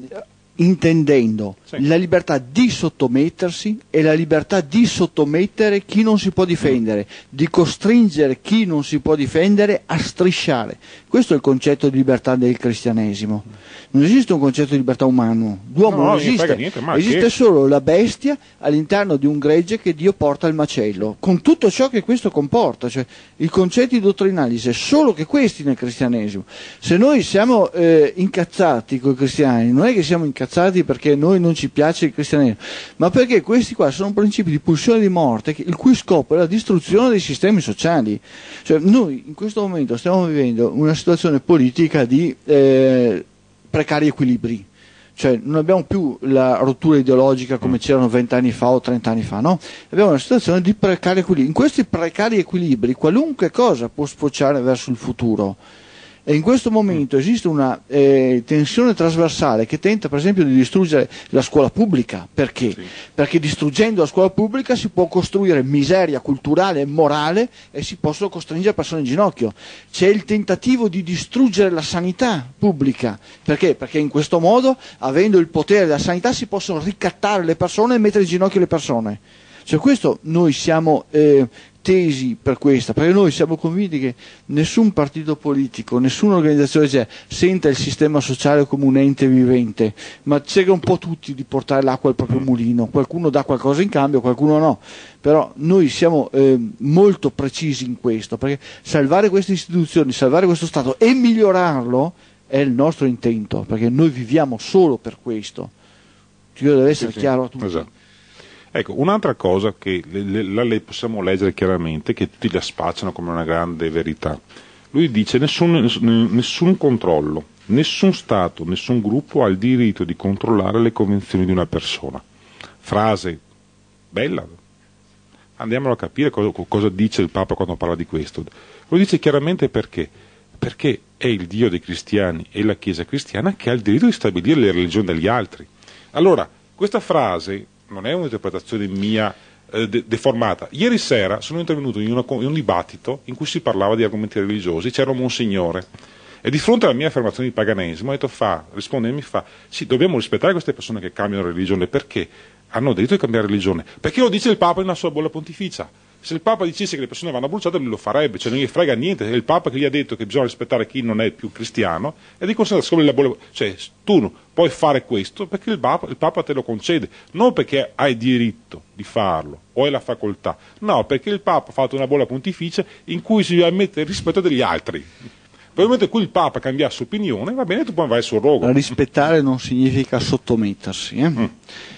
intendendo sì. la libertà di sottomettersi e la libertà di sottomettere chi non si può difendere, mm. di costringere chi non si può difendere a strisciare. Questo è il concetto di libertà del cristianesimo. Non esiste un concetto di libertà umano, l'uomo no, non esiste, niente, esiste che... solo la bestia all'interno di un gregge che Dio porta al macello, con tutto ciò che questo comporta, cioè i concetti dottrinali, c'è solo che questi nel cristianesimo. Se noi siamo eh, incazzati con i cristiani, non è che siamo incazzati perché noi non ci piace il cristianesimo, ma perché questi qua sono principi di pulsione e di morte, il cui scopo è la distruzione dei sistemi sociali. Cioè noi in questo momento stiamo vivendo una situazione politica di... Eh, precari equilibri, Cioè non abbiamo più la rottura ideologica come c'erano vent'anni fa o trent'anni fa, no? Abbiamo una situazione di precari equilibri. In questi precari equilibri qualunque cosa può sfociare verso il futuro. E in questo momento esiste una eh, tensione trasversale che tenta per esempio di distruggere la scuola pubblica. Perché? Sì. Perché distruggendo la scuola pubblica si può costruire miseria culturale e morale e si possono costringere persone in ginocchio. C'è il tentativo di distruggere la sanità pubblica. Perché? Perché in questo modo, avendo il potere della sanità, si possono ricattare le persone e mettere in ginocchio le persone. Cioè questo noi siamo eh, tesi per questa, perché noi siamo convinti che nessun partito politico, nessuna organizzazione c'è, senta il sistema sociale come un ente vivente, ma cerca un po' tutti di portare l'acqua al proprio mulino, qualcuno dà qualcosa in cambio, qualcuno no, però noi siamo eh, molto precisi in questo, perché salvare queste istituzioni, salvare questo Stato e migliorarlo è il nostro intento, perché noi viviamo solo per questo, deve essere sì, sì, chiaro a tutti. Esatto. Ecco, un'altra cosa che le, le, la le possiamo leggere chiaramente, che tutti la spacciano come una grande verità. Lui dice nessun, nessun controllo, nessun Stato, nessun gruppo ha il diritto di controllare le convinzioni di una persona. Frase bella. Andiamolo a capire cosa, cosa dice il Papa quando parla di questo. Lo dice chiaramente perché? Perché è il Dio dei cristiani e la Chiesa cristiana che ha il diritto di stabilire le religioni degli altri. Allora, questa frase non è un'interpretazione mia eh, de- deformata. Ieri sera sono intervenuto in, una, in un dibattito in cui si parlava di argomenti religiosi, c'era un monsignore e di fronte alla mia affermazione di paganesimo ho detto fa, risponde e mi fa sì, dobbiamo rispettare queste persone che cambiano religione perché hanno diritto di cambiare religione, perché lo dice il Papa nella sua bolla pontificia. Se il Papa dicesse che le persone vanno bruciate lui lo farebbe, cioè non gli frega niente, è il Papa che gli ha detto che bisogna rispettare chi non è più cristiano e di conseguenza la bolla, cioè tu puoi fare questo perché il Papa, il Papa te lo concede, non perché hai diritto di farlo o hai la facoltà, no, perché il Papa ha fatto una bolla pontificia in cui si ammette il rispetto degli altri. Nel momento in cui il Papa cambiasse opinione, va bene, tu puoi vai sul rogo. Rispettare non significa sottomettersi. Eh? Mm.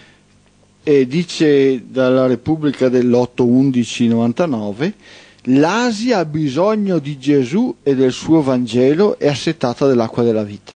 E dice dalla Repubblica dell'otto undici novantanove l'Asia ha bisogno di Gesù e del suo Vangelo, è assetata dell'acqua della vita.